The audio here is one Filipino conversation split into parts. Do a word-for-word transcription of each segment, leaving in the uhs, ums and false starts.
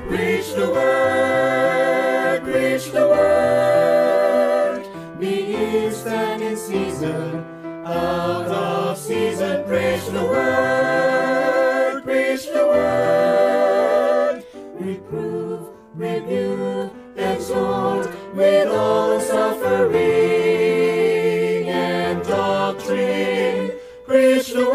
Preach the word, preach the word. Be instant in season, out of season. Preach the word, preach the word. Reprove, rebuke, exhort with all suffering and doctrine. Preach the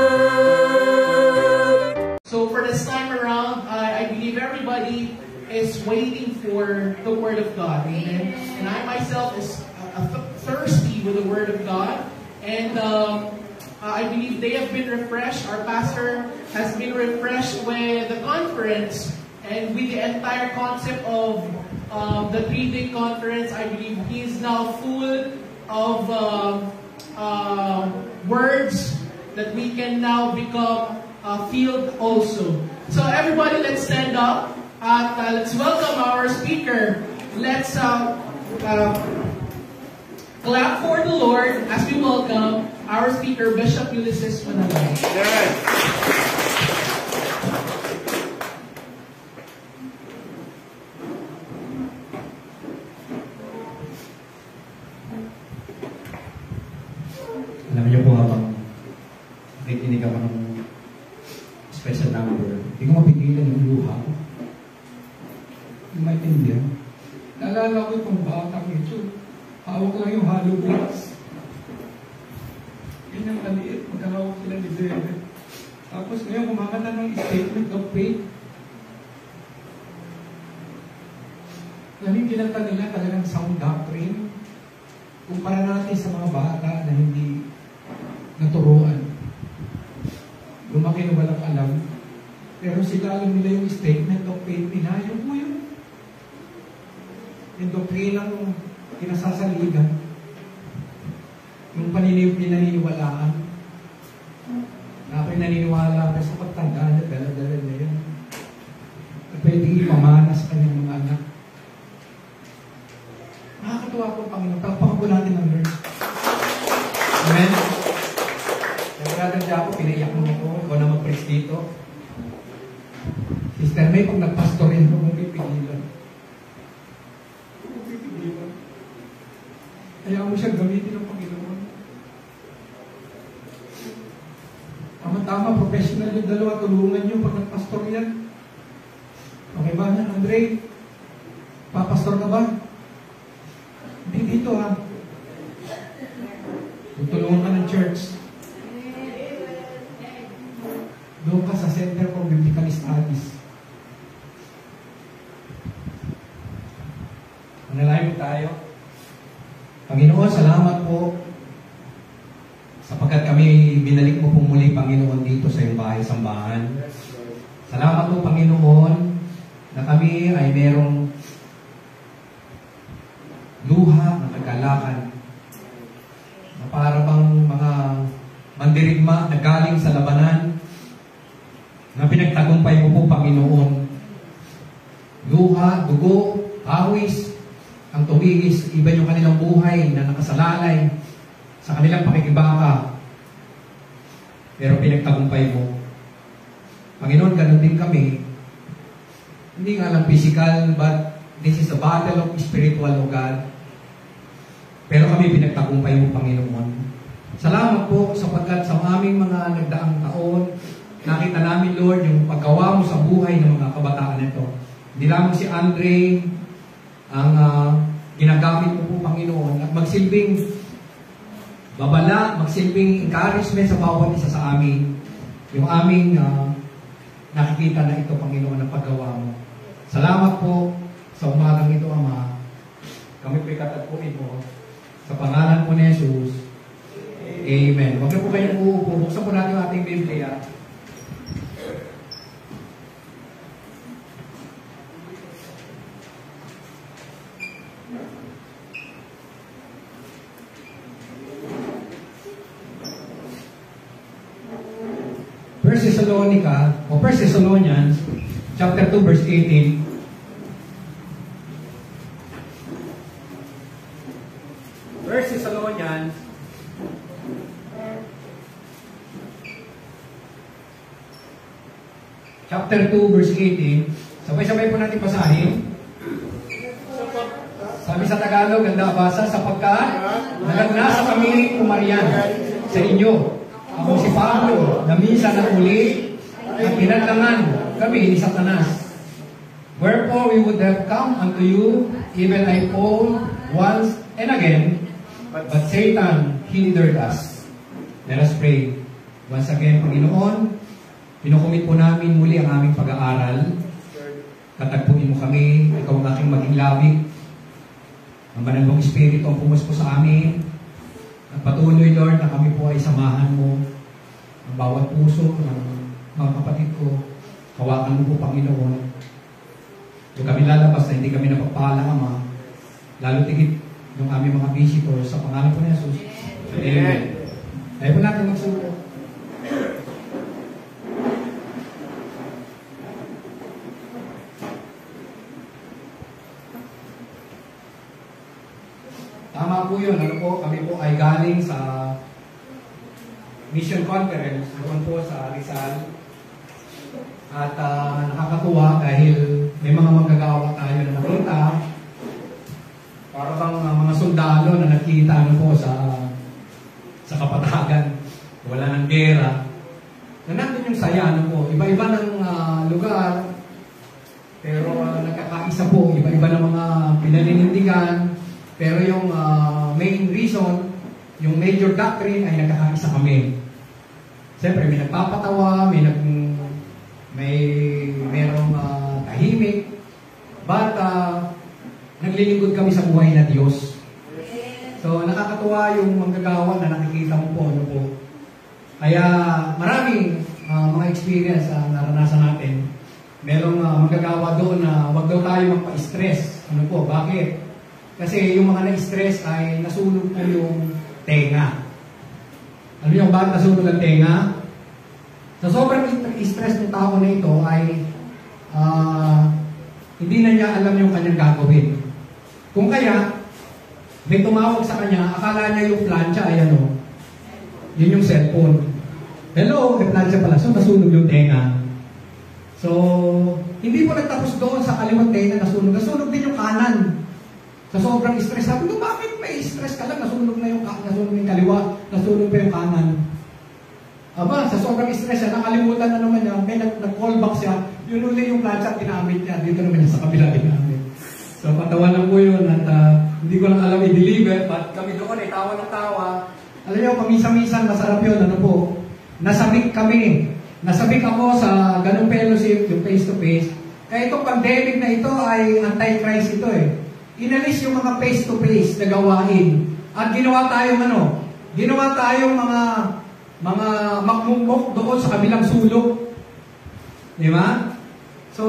word. So for this time around, I, I believe everybody is waiting for the Word of God. Amen. And I myself is uh, th thirsty with the Word of God. And um, uh, I believe they have been refreshed. Our pastor has been refreshed with the conference and with the entire concept of um, the three-day conference. I believe he is now full of um, uh, words that we can now become uh, filled also. So everybody, let's stand up and uh, let's welcome our speaker. Let's uh, uh, clap for the Lord as we welcome our speaker, Bishop Ulysses Manalay. Yes. Alam niyo po, habang nakikinig ako ng special number, hindi ko mapigilan yung luha ko. Yung maintindihan. Naalala ko itong batang ito. Hawak lang yung hollow blocks. Yan ang kaliit. Magkahawak sila ni David. Tapos ngayon kumakanta ng statement of faith. Yan yung kinanta nila talagang sound doctrine. Kumpara natin sa mga bata na hindi naturuan. Lumaki na walang alam. Pero sila alam nila yung statement of faith nila. Yung po yun. Yung doktrinang kinasasaligan. Yung paniniw pinaniniwalaan. Na ako'y naniniwala pa sa pagtanda na dala-dala na yan. Na pwedeng ipamana sa kanyang mga anak. Nakakatuwa po, Panginoon. Takpakan po natin ang Lord. Amen. Nagkakadya ako, pinaiyak mo ako. Ikaw na mag-preach dito. Sister May, pag nagpastorin mo, kung pipigilan. Kung pipigilan. Kaya mo siya gamitin ng Panginoon. Tama-tama, professional yung dalawa. Tulungan nyo pag nagpastor yan. Okay ba na, Andre? Papastor ka ba? Hindi dito, ha? Tutulungan ka ng church. Doon ka sa Center for Biblical Studies. Manalangin tayo. Panginoon, salamat po sapagkat kami binalik mo po muli, Panginoon, dito sa iyong bahay-sambahan. Salamat po, Panginoon, na kami ay merong luha na kagalakan na para bang mga mandirigma na galing sa labanan na pinagtagumpay mo po, Panginoon. Luha, dugo, awis, ang tumigis, iba yung kanilang buhay na nakasalalay sa kanilang pakikibaka. Pero pinagtagumpay mo. Panginoon, ganun din kami. Hindi nga lang physical, but this is a battle of spiritual, O God. Pero kami pinagtagumpay mo, Panginoon. Salamat po sapagkat sa aming mga nagdaang taon, nakita namin, Lord, yung paggawa mo sa buhay ng mga kabataan nito. Hindi lamang si Andre ang uh, ginagamit mo po, Panginoon, at magsilbing babala, magsilbing encouragement sa bawat isa sa amin. Yung aming uh, nakikita na ito, Panginoon, na paggawa mo. Salamat po sa umagang ito, Ama. Kami po'y katagpuin po sa pangalan po ni Jesus. Amen. Huwag na po kayong uupo. Buksan po natin yung ating Biblia. First Thessalonica, o First Thessalonians, chapter two, verse eighteen. First Thessalonians, chapter two, verse eighteen. Sabay-sabay po natin basahin. Sabi sa Tagalog, ganda basa, sapagkat nalagnasa kami pumarian sa inyo. Ako si Pablo, na minsan na uli, at pinadlangan kami ni Satanas. Wherefore we would have come unto you, even I Paul, once and again, but Satan hindered us. Let us pray. Once again, Panginoon, pinukumit po namin muli ang aming pag-aaral. Katagpuin mo kami, ikaw ang aking maging labig. Ang banal mong Espiritu ang pumuspo sa amin. At patuloy, Lord, na kami po ay samahan mo. Ang bawat puso ng mga kapatid ko, hawakan mo po, Panginoon. Kung kami lalabas na hindi kami napagpala, Ama, lalo tigit yung aming mga visitors sa pangalan po ni Jesus. Amen. Ayaw po natin magsuko. Tama po yun. Ano po, kami po ay galing sa mission conference doon po sa Rizal. At uh, nakakatuwa dahil may mga manggagawa tayo na nakita. Para bang uh, mga sundalo na nakita ano po sa sa kapatagan. Wala ng gera. Na nandun yung saya ano po. Iba-iba ng uh, lugar. Pero uh, nagkakaisa po. Iba-iba ng mga pinaninindigan. Pero yung uh, main reason, yung major doctrine ay nagkakaisa kami. Siyempre, may nagpapatawa, may nag, may merong uh, tahimik, but uh, naglilingkod kami sa buhay na Diyos. So, nakakatuwa yung manggagawa na nakikita mo po, ano po. Kaya, maraming uh, mga experience na uh, naranasan natin. Merong uh, manggagawa doon na wag daw tayo magpa-stress. Ano po, bakit? Kasi yung mga na-stress ay nasunog po yung tenga. Ano yung bakit nasunog ang tenga? Sa sobrang stress ng tao na ito ay uh, hindi na niya alam yung kanyang gagawin. Kung kaya, may tumawag sa kanya, akala niya yung plancha ay ano, yun yung cellphone. Hello, may plancha pala. So, nasunog yung tenga. So, hindi po nagtapos doon sa kaliwat tenga nasunog. Nasunog din yung kanan. Sa sobrang stress, sabi ko, bakit may stress ka lang? Nasunog na yung, nasunog yung kaliwa, nasunog pa yung kanan. Aba, sa sobrang stress siya, nakalimutan na naman niya, may nag-call back siya, yun ulit yung plancha at ginamit niya, dito naman niya sa kabila ginamit. So, patawanan ko yun at uh, hindi ko lang alam i-deliver, but kami doon ay tawa ng tawa. Alam niyo, pamisa-misan, masarap yun, ano po, nasabik kami. Nasabik ako sa ganung fellowship, yung face-to-face. Kaya itong pandemic na ito ay anti-Christ ito eh. Inalis yung mga face-to-face na gawain. At ginawa tayong ano, ginawa tayong mga mga makmumok doon sa kabilang sulok. Di ba? So,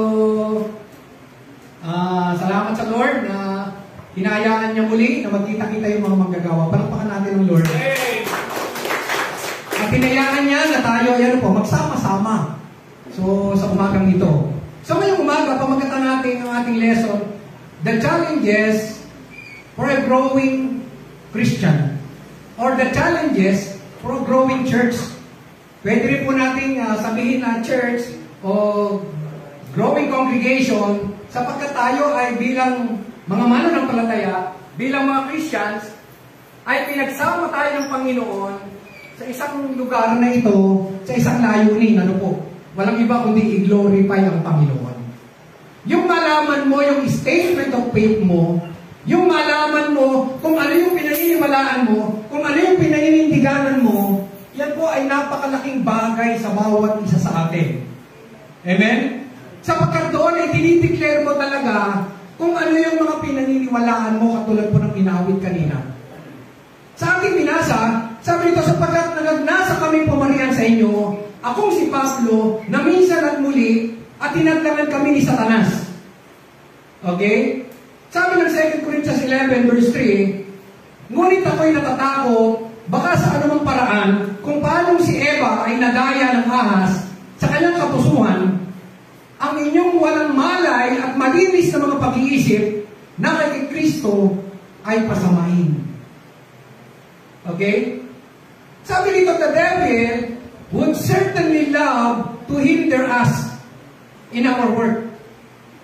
uh, salamat sa Lord na hinayaan niya muli na magkita-kita yung mga manggagawa. Palakpakan natin ng Lord. Hey! At hinayaan niya na tayo, yan po, magsama-sama. So, sa umagang ito. So, ngayong umaga, pamagkatan natin ang ating lesson, the challenges for a growing Christian or the challenges for a growing church. Pwede rin po natin uh, sabihin na church o growing congregation sapagkat tayo ay bilang mga mananampalataya, bilang mga Christians, ay pinagsama tayo ng Panginoon sa isang lugar na ito, sa isang layunin. Ano po? Walang iba kundi i-glorify ang Panginoon. Yung malaman mo, yung statement of faith mo, yung malaman mo kung ano yung pinaniniwalaan mo, kung ano yung pinaninindiganan mo, yan po ay napakalaking bagay sa bawat isa sa atin. Amen? Sapagkat doon ay dinideclare mo talaga kung ano yung mga pinaniniwalaan mo katulad po ng inawit kanina. Sa ating binasa, sabi nito, sapagkat nagagnasa kami pumarian sa inyo, akong si Pablo, na minsan at muli, at tinadlangan kami ni Satanas. Okay? Sabi ng Second Corinthians eleven verse three, ngunit ako'y natatakot, baka sa anumang paraan, kung paano si Eva ay nadaya ng ahas sa kanyang kapusuhan, ang inyong walang malay at malinis na mga pag-iisip na kay Kristo ay pasamain. Okay? Sabi dito, the devil would certainly love to hinder us in our work.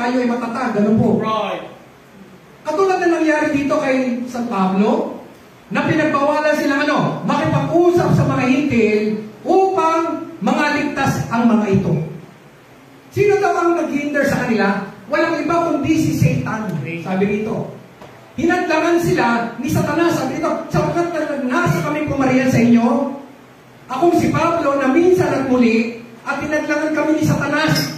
tayo ay matatag. Ganun po. Right. Katulad na nangyari dito kay San Pablo, na pinagbawalan silang ano, makipag-usap sa mga hintil upang mga ligtas ang mga ito. Sino daw ang nag-hinder sa kanila? Walang iba kundi si Satan. Sabi dito. Hinadlangan sila ni Satanas. Sabi dito, sapagkat nasa kami pumarihan sa inyo, akong si Pablo na minsan at muli, at hinadlangan kami ni Satanas.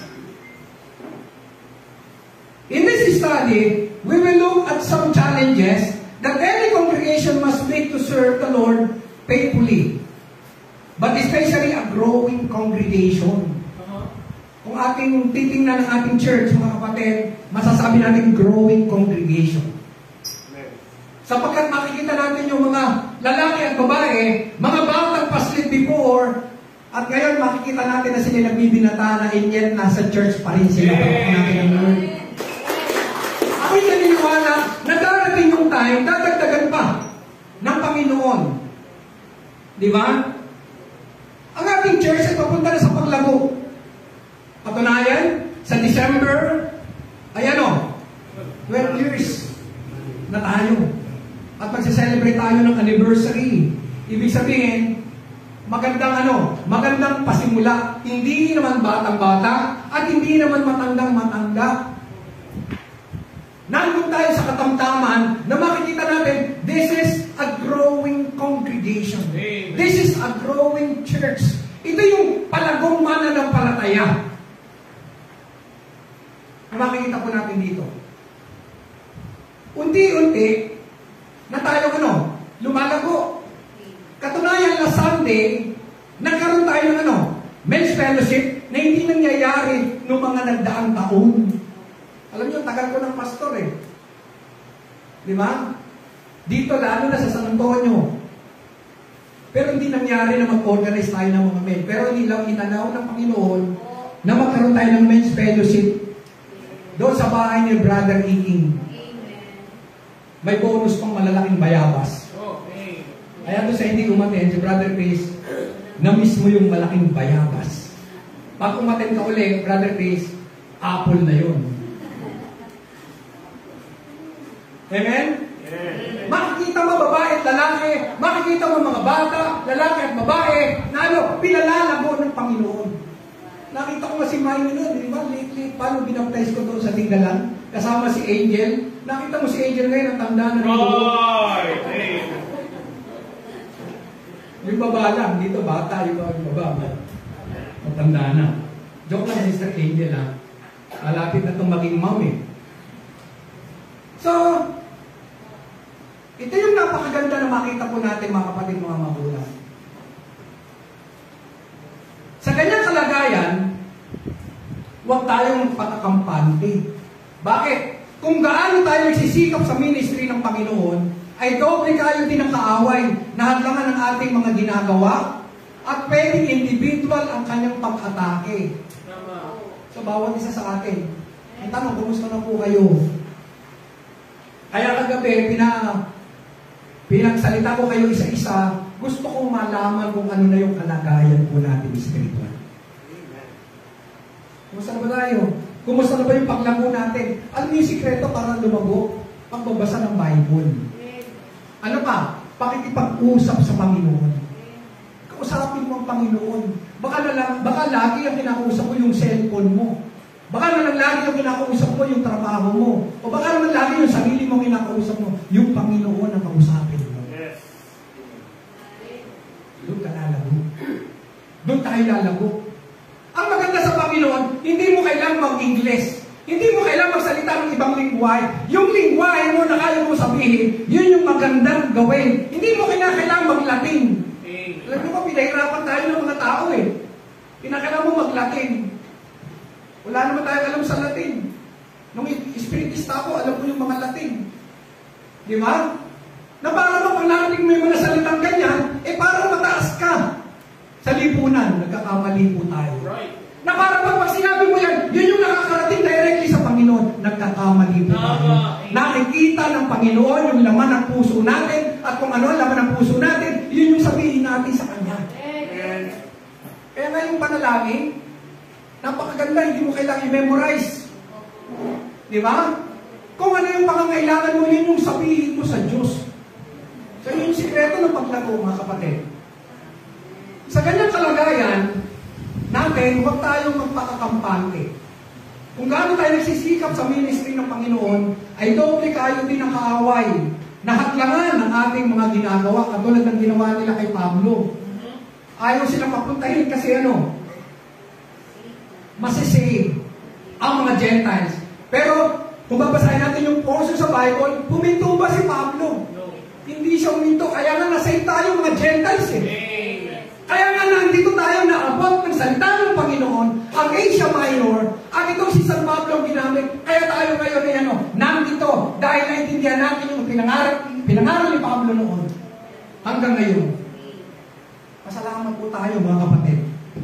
In this study, we will look at some challenges that every congregation must make to serve the Lord faithfully, but especially a growing congregation. Uh-huh. Kung ating titingnan ng ating church, mga kapatid, masasabi natin growing congregation. Amen. Sapagkat makikita natin yung mga lalaki at babae, mga batang paslit before, at ngayon makikita natin na sila nagbibinata na and yet nasa church pa rin sila. Yeah. Natin ang Lord. Ako'y naniniwala na darating yung time, dadagdagan pa ng Panginoon. Di ba? Ang ating church ay papunta na sa paglago. Patunayan, sa December, ay ano, twelve years na tayo. At magse-celebrate tayo ng anniversary. Ibig sabihin, magandang ano, magandang pasimula. Hindi naman batang-bata at hindi naman matandang-matanda. Nandun tayo sa katamtaman na makikita natin, this is a growing congregation. Amen. This is a growing church. Ito yung palagong mananampalataya. Makikita po natin dito. Unti-unti, na tayo ano, lumalago. Katunayan, last Sunday, nagkaroon tayo ng ano, men's fellowship na hindi nangyayari noong mga nagdaang taon. Alam niyo, tagal ko ng pastor eh. Di ba? Dito, lalo na sa San Antonio. Pero hindi nangyari na mag-organize tayo ng mga men. Pero hindi lang inanaw ng Panginoon na magkaroon tayo ng men's fellowship doon sa bahay ni Brother Iking. May bonus pang malalaking bayabas. Okay. Kaya doon sa hindi umaten, si Brother Chris, na-miss mo yung malaking bayabas. Pag umaten ka ulit, Brother Chris, apple na yun. Amen? Amen. Makikita mo babae at lalaki, makikita mo mga bata, lalaki at babae, na ano, pinalalago ng Panginoon. Nakita ko nga si Mayo noon, di ba? Lately, paano binaptize ko doon sa Tinggalan? Kasama si Angel. Nakita mo si Angel ngayon, ang tanda na rin. Right. Hey. Yung baba lang, dito bata, yung baba. Matanda na. Joke lang, Sister Angel, ha? Malapit na itong maging mom, eh. So, ito yung napakaganda na makita po natin, mga kapatid, mga magulang. Sa ganyang kalagayan, huwag tayong patakampante. Bakit? Kung gaano tayo nagsisikap sa ministry ng Panginoon, ay doble kayo din ang kaaway na hadlangan ng ating mga ginagawa at pwedeng individual ang kanyang pag-atake. So, bawat isa sa atin. Ang tanong, kumusta na po kayo? Kaya kagabi, pina, pinagsalita ko kayo isa-isa, gusto kong malaman kung ano na yung kalagayan po natin spiritual. Kumusta na ba tayo? Kumusta na ba yung paglago natin? Alam niyo yung sikreto para lumago? Pagbabasa ng Bible. Ano pa? Pakikipag-usap sa Panginoon. Kausapin mo ang Panginoon. Baka, na lang, baka lagi ang kinakausap mo yung cellphone mo. Baka naman lagi yung kinakausap mo yung trabaho mo. O baka naman lagi yung sarili mo kinakausap mo. Yung Panginoon ang kausapin mo. Yes. Doon ka lalago. Doon tayo lalago. Ang maganda sa Panginoon, hindi mo kailangan mag-Ingles. Hindi mo kailangan magsalita ng ibang lingwahe. Yung lingwahe mo na kaya mo sabihin, yun yung magandang gawin. Hindi mo kailangan mag-Latin. Alam mo ba, pinahirapan tayo ng mga tao eh. Kinakailangan mo mag-Latin. Wala naman tayo alam sa Latin. Nung Espiritista ako, alam ko yung mga Latin. Di ba? Na para ba pag narinig mo yung mga salitang ganyan, eh para mataas ka sa lipunan. Nagkakamali po tayo. Right. Na para pag pag sinabi mo yan, yun yung nakakarating directly sa Panginoon. Nagkakamali po tayo. Nakikita ng Panginoon yung laman ng puso natin at kung ano ang laman ng puso natin, yun yung sabihin natin sa Kanya. Amen. Kaya nga yung panalangin, napakaganda, hindi mo kailangan i-memorize. Di ba? Kung ano yung pangangailangan mo, yun yung sabihin mo sa Diyos. So yun yung sikreto ng paglago, mga kapatid. Sa ganyang kalagayan, natin, huwag tayong magpakakampante. Kung gaano tayo nagsisikap sa ministry ng Panginoon, ay doble kayo din ang kaaway na hadlangan ng ating mga ginagawa, katulad ng ginawa nila kay Pablo. Ayaw silang papuntahin kasi ano, masisave ang mga Gentiles. Pero, kung babasahin natin yung portion sa Bible, puminto ba si Pablo? No. Hindi siya uminto. Kaya nga nasave tayo mga Gentiles eh. Amen. Kaya nga nandito tayo naabot ng salita ng Panginoon, ang Asia Minor, at itong si San Pablo ang ginamit. Kaya tayo ngayon ay ano, nandito dahil naintindihan natin yung pinangarap, pinangarap ni Pablo noon. Hanggang ngayon. Pasalamat po tayo mga kapatid.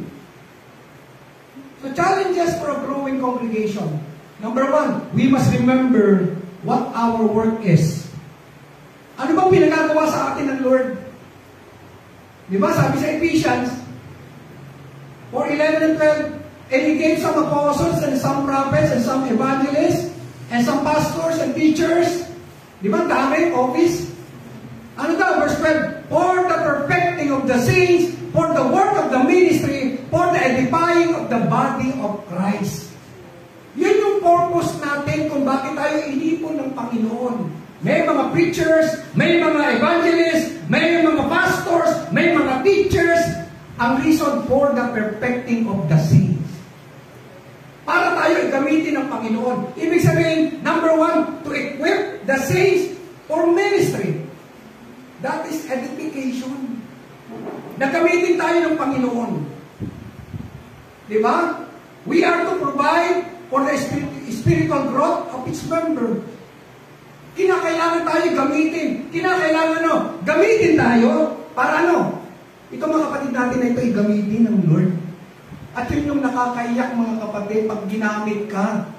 So challenges for a growing congregation. Number one, we must remember what our work is. Ano bang pinagagawa sa atin ng Lord? Di ba sabi sa Ephesians four eleven and twelve, and He gave some apostles and some prophets and some evangelists and some pastors and teachers. Di ba dami, office? Ano daw, verse twelve, for the perfecting of the saints, for the work of the ministry, for the edifying of the body of Christ. Yun yung purpose natin kung bakit tayo inipon ng Panginoon. May mga preachers, may mga evangelists, may mga pastors, may mga teachers. Ang reason for the perfecting of the saints. Para tayo gamitin ng Panginoon. Ibig sabihin, number one, to equip the saints for ministry. That is edification. Nagamitin tayo ng Panginoon. Di ba? We are to provide for the spiritual growth of its member. Kinakailangan tayo gamitin. Kinakailangan ano? Gamitin tayo para ano? Ito mga kapatid natin na ito ay gamitin ng Lord. At yun yung nakakaiyak mga kapatid pag ginamit ka.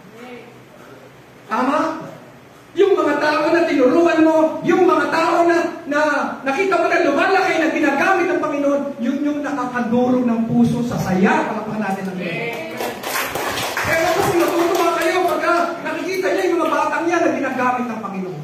Tama? Yung mga tao na tinuruan mo, yung mga tao na, na nakita mo na lumalaki na ginagamit ng Panginoon, yun yung nakakadurog ng puso sa saya. Palapakan natin ng Lord. Pero kung natutuwa kayo pagka nakikita niya yung mga batang niya na ginagamit ng Panginoon.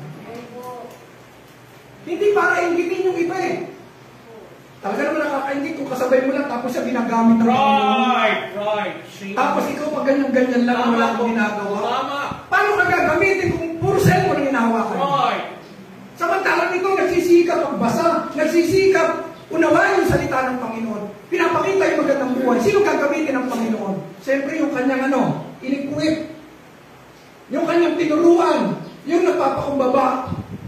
Hindi para inggitin yung iba eh. Talaga naman nakakaingit kung kasabay mo lang tapos siya ginagamit ng Panginoon. Right, right. Tapos ikaw pag ganyan-ganyan lang wala kang ginagawa. Tama. Paano ka gagamitin kung puro cellphone ang hinahawakan? Right. Samantalang ito nagsisikap magbasa, nagsisikap unawain yung salita ng Panginoon. Pinapakita yung magandang buhay. Sino gagamitin ng Panginoon? Siyempre yung kanyang ano, in-equip. Yung kanyang tinuruan. Yung nagpapakumbaba.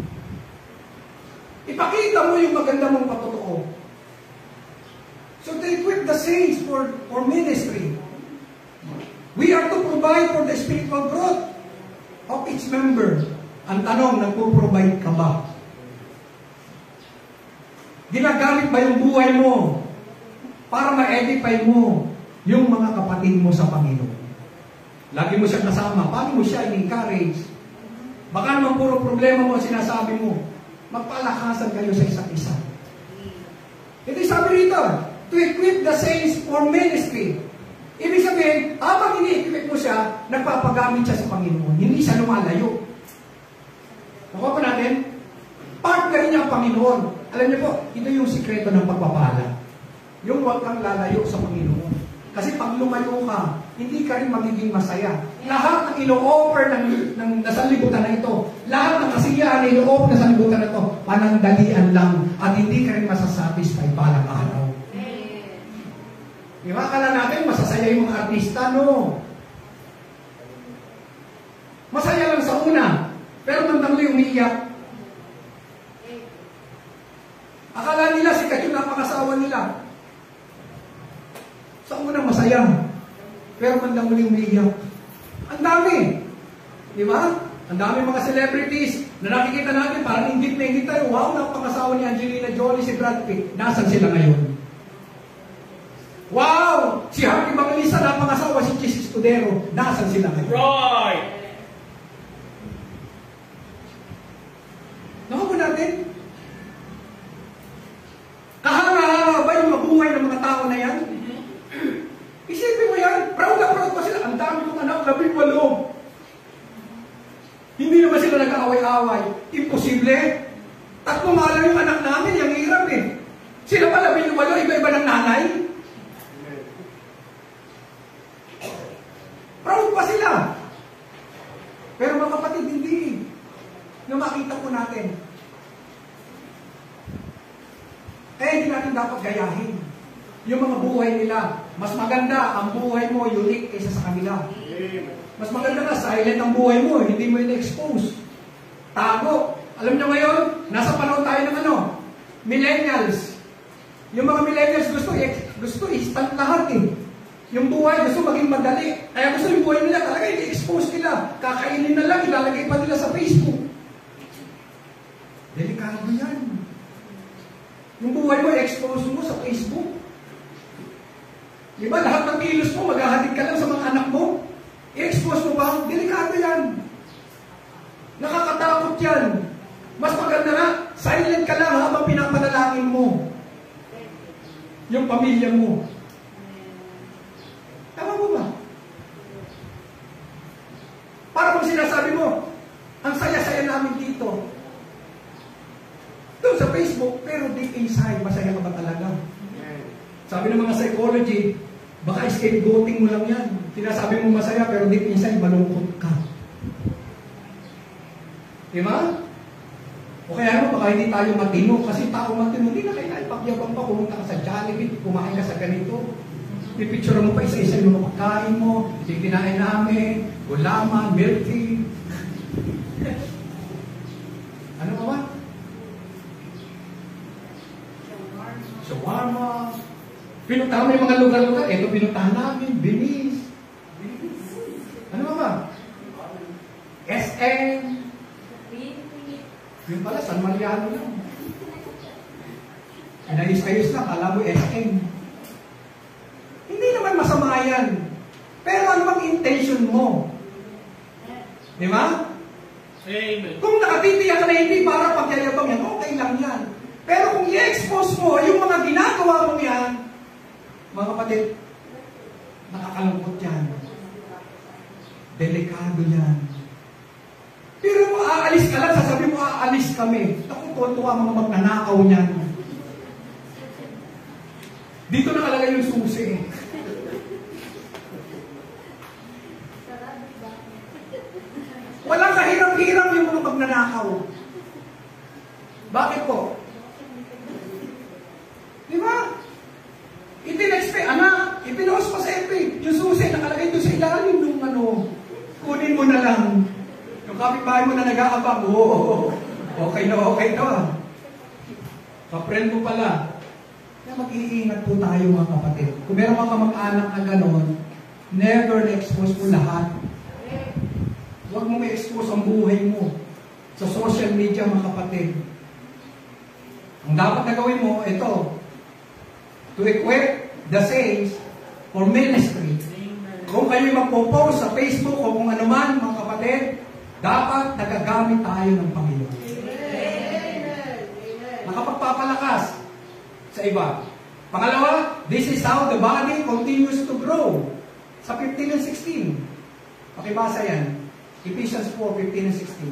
Ipakita mo yung maganda mong patotoo. So to equip the saints for, for ministry. We are to provide for the spiritual growth of each member. Ang tanong, nagpo-provide ka ba? Ginagamit ba yung buhay mo para ma-edify mo yung mga kapatid mo sa Panginoon? Lagi mo siya kasama. Paano mo siya in-encourage? Baka naman puro problema mo sinasabi mo. Magpalakasan kayo sa isa't isa. Ito yung sabi rito, to equip the saints for ministry. Ibig sabihin, habang ini-equip mo siya, nagpapagamit siya sa Panginoon. Hindi siya lumalayo. Nakuha pa natin? Partner niya ang Panginoon. Alam niyo po, ito yung sikreto ng pagpapala. Yung huwag kang lalayo sa Panginoon. Kasi pag lumayo ka, hindi ka rin magiging masaya. Lahat ng ilo-offer ng, ng nasalibutan na ito, lahat ng kasiyahan na ilo-offer na salibutan na ito, panandalian lang at hindi ka rin masasatisfy balang araw. Di ba? Akala natin masasaya yung mga artista, no? Masaya lang sa una, pero mandangli umiiyak. Akala nila sikat yung napakasawa nila. Sa una masaya, pero mandang muli umiiyak. Ang dami. Di ba? Ang dami mga celebrities na nakikita natin, parang inggit na inggit tayo. Wow, napakasawa ni Angelina Jolie, si Brad Pitt. Nasaan sila ngayon? Wow! Si Harvey Evangelista, napakasawa, si Chis Escudero. Nasaan sila ngayon? Right! Nakuha natin? Kahanga-hanga ba yung mabuhay ng mga tao na yan? Isipin mo yan, proud na proud pa sila. Ang dami kong anak, labing walo. nag-aaway. Imposible. Tatlong nga lang yung anak namin, yung hirap eh. Sila pa labing yung walo, iba-iba ng nanay. Proud pa sila. Pero mga kapatid, hindi. Yung makita po natin. Kaya hindi natin dapat gayahin. Yung mga buhay nila, mas maganda ang buhay mo, unique kaysa sa kanila. Mas maganda na, silent ang buhay mo, hindi mo in-expose. Tago. Alam nyo ngayon, nasa panahon tayo ng ano? Millennials. Yung mga millennials gusto, gusto instant lahat eh. Yung buhay gusto maging madali. Kaya gusto yung buhay nila talaga i-expose nila. Kakainin na lang, ilalagay pa nila sa Facebook. Delikado yan. Yung buhay mo, i-expose mo sa Facebook. Di ba, lahat ng kilos mo, maghahatid ka lang sa mga anak mo. I-expose mo ba? Delikado yan. Nakakatakot yan. Mas maganda na, silent ka lang habang pinapanalangin mo yung pamilya mo. Tama mo ba? Para kung sinasabi mo, ang saya-saya namin dito. Doon sa Facebook, pero deep inside, masaya ka ba talaga? Sabi ng mga psychology, baka scapegoating mo lang yan. Sinasabi mo masaya, pero deep inside, malungkot ka. Diba? O kaya naman, baka hindi tayo matino. Kasi tao matino, hindi na kayo naipagyabang pa. Pumunta ka sa Jollibee, kumain ka sa ganito. Pipicture mo pa isa-isa yung mga pagkain mo. Yung kinain namin, gulaman, milk tea. Ano ka ba? Shawarma. Pinuntahan mo yung mga lugar-lugar. Ito pinuntahan namin, Binis. Ano ba? S M. Yung pala, San Mariano lang. Inayos-ayos lang, kala mo S M. Hindi naman masama yan. Pero ano bang intention mo? Di ba? Amen. Kung nakatitiyak ka na hindi para pagyayabang yan, okay lang yan. Pero kung i-expose mo yung mga ginagawa mo yan, mga kapatid, nakakalungkot yan. Delikado yan. Pero kung aalis ka lang, sasabi mo, aalis kami. Naku, tuwa mga magnanakaw niyan. Dito nakalagay yung susi. Walang kahirap-hirap yung mga magnanakaw. Bakit po? Di ba? Itinext anak, ipinost pa sa F B. Yung susi, nakalagay doon sa ilalim ng ano. Kunin mo na lang. Yung kapitbahay mo na nag-aabang, oo, okay na okay na. Ka-friend mo pala. Kaya mag-iingat po tayo mga kapatid. Kung meron mga kamag-anak na gano'n, never na-expose mo lahat. Huwag mo ma-expose ang buhay mo sa social media mga kapatid. Ang dapat na gawin mo, ito, to equip the saints for ministry. Kung kayo'y magpo-post sa Facebook o kung ano man mga kapatid, dapat nagagamit tayo ng Panginoon. Nakapagpapalakas sa iba. Pangalawa, this is how the body continues to grow. Sa fifteen and sixteen. Pakibasa yan. Ephesians four, fifteen and sixteen.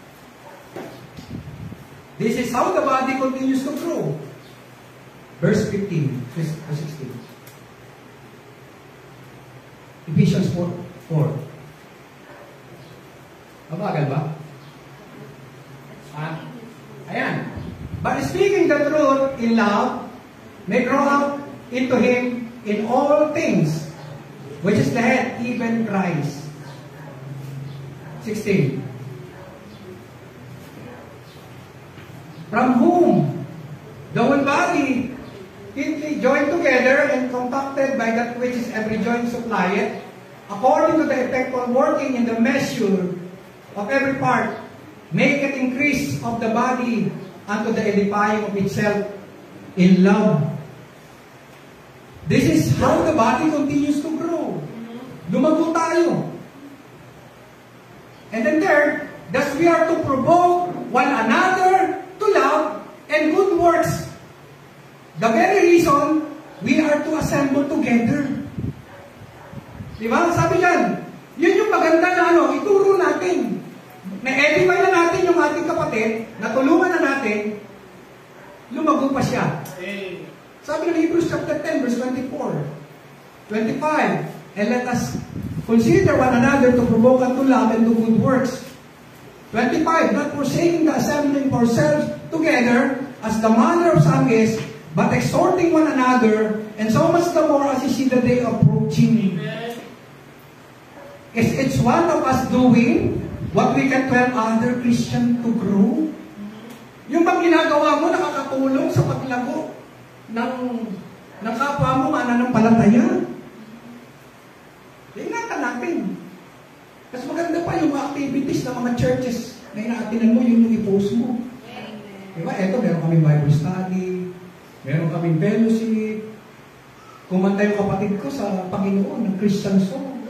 This is how the body continues to grow. Verse fifteen, verse sixteen. Ephesians four, four. Mabagal ba? Ah, ayan. But speaking the truth in love, may grow up into Him in all things, which is the head, even Christ. sixteen. From whom the whole body, fitly joined together and compacted by that which is every joint supplieth, according to the effectual working in the measure of every part, make it increase of the body unto the edifying of itself in love. This is how the body continues to grow. Lumago tayo. And then third, thus we are to provoke one another to love and good works. The very reason we are to assemble together. Diba? Sabi dyan, yun yung maganda na ano, ituro natin. Na-edify na natin yung ating kapatid, natulungan na natin, lumago pa siya. Amen. Sabi ng Hebrews chapter ten, verse twenty-four, twenty-five, and let us consider one another to provoke unto love and to good works. twenty-five, not forsaking the assembling of ourselves together, as the manner of some is, but exhorting one another, and so much the more as you see the day approaching. Amen. Is it's one of us doing what we can help other Christian to grow? Yung bang ginagawa mo nakakatulong sa paglago ng, ng kapwa mo mananampalataya? Ingatan natin. Mas maganda pa yung mga activities ng mga churches na inaatinan mo, yung i-post mo. Diba? Eto, meron kaming Bible study, meron kaming fellowship, kumanta yung kapatid ko sa Panginoon ng Christian song.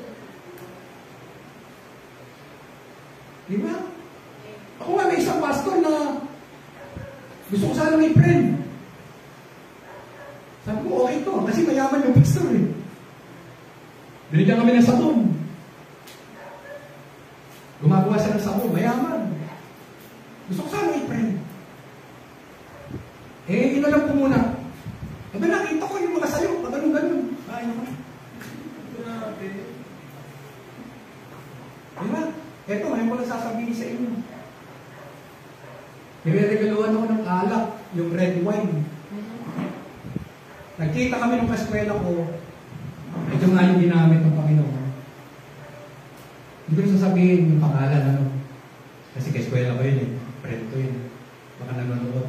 Diba? Ako nga may isang pastor na gusto ko sana may friend. Sabi ko, okay to, kasi mayaman yung pastor eh. Binigyan kami ng sabon. Gumagawa siya ng sabon, mayaman. Gusto ko sana may friend. Eh, inalam ko muna. Sabi, nakita ko yung mga sayo, pag ganun-ganun. Ay, naman. Grabe. Diba? Eto, ngayon ko lang sasabihin sa inyo. Nireregaluhan ako ng alak, yung red wine. Nagkita kami ng kaskwela ko, ito nga yung ginamit ng Panginoon. Hindi ko na sasabihin yung pangalan, ano. Kasi kaskwela ko yun eh. Friend ko yun. Baka nanonood.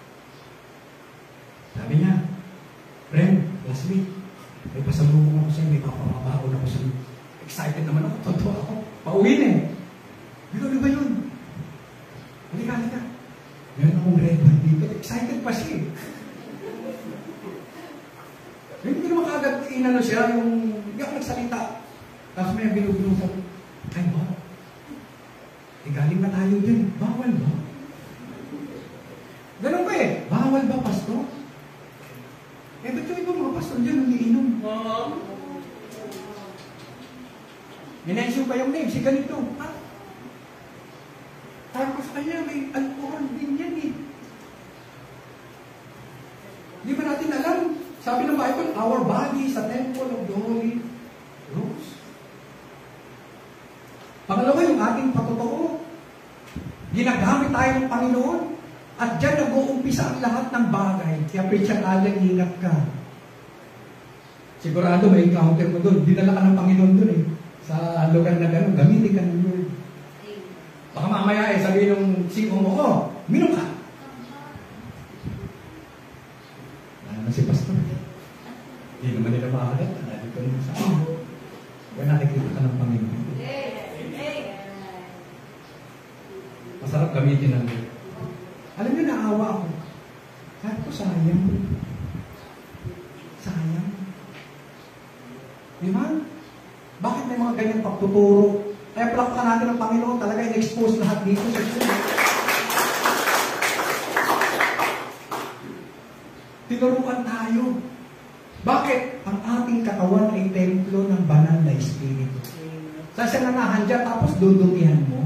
Sabi niya, friend, last week, may pasalubong ako sa'yo, may papababaon ako sa'yo. Excited naman ako, totoo ako. Pauwi na eh. Ano ba yun? Halika, halika. Meron akong red wine dito. Excited pa siya eh. Hindi ko naman kagad inano siya, yung hindi ako nagsalita. Tapos may binubulong sa ay ba? Eh, galing na tayo din. Bawal ba? Ganun ba eh? Bawal ba, pastor? Eh, ba't yung ibang mga pastor dyan umiinom? Oo. Minensyon pa yung name, si ganito. Ha? Tapos kanya, may alcohol din yan eh. Di ba natin alam? Sabi ng Bible, our body is a temple of the Holy Ghost. Pangalawa, yung ating patotoo. Ginagamit tayo ng Panginoon. At dyan nag-uumpisa ang lahat ng bagay. Kaya Preacher Allen, ingat ka. Sigurado may encounter mo doon. Dinala ka ng Panginoon doon eh. Sa lugar na gano'n, gamitin ka ng Lord. Baka mamaya eh, sabihin ng C O mo, oh, minom ka. Ano si Pastor? Hindi naman nila makakat. Dito naman sa akin. Kaya nakikita ka ng Panginoon. Masarap gamitin ng Lord. Alam niyo, naawa ako. Sabi ko, sayang. Sayang. Di ba? Bakit may mga ganyang pagtuturo? Kaya plakpan natin ng Panginoon, talaga in-expose lahat dito sa Diyos. Tinurukan tayo. Bakit? Ang ating katawan ay templo ng banal na Espiritu. Saan siya nangahandya, tapos dudutihan mo?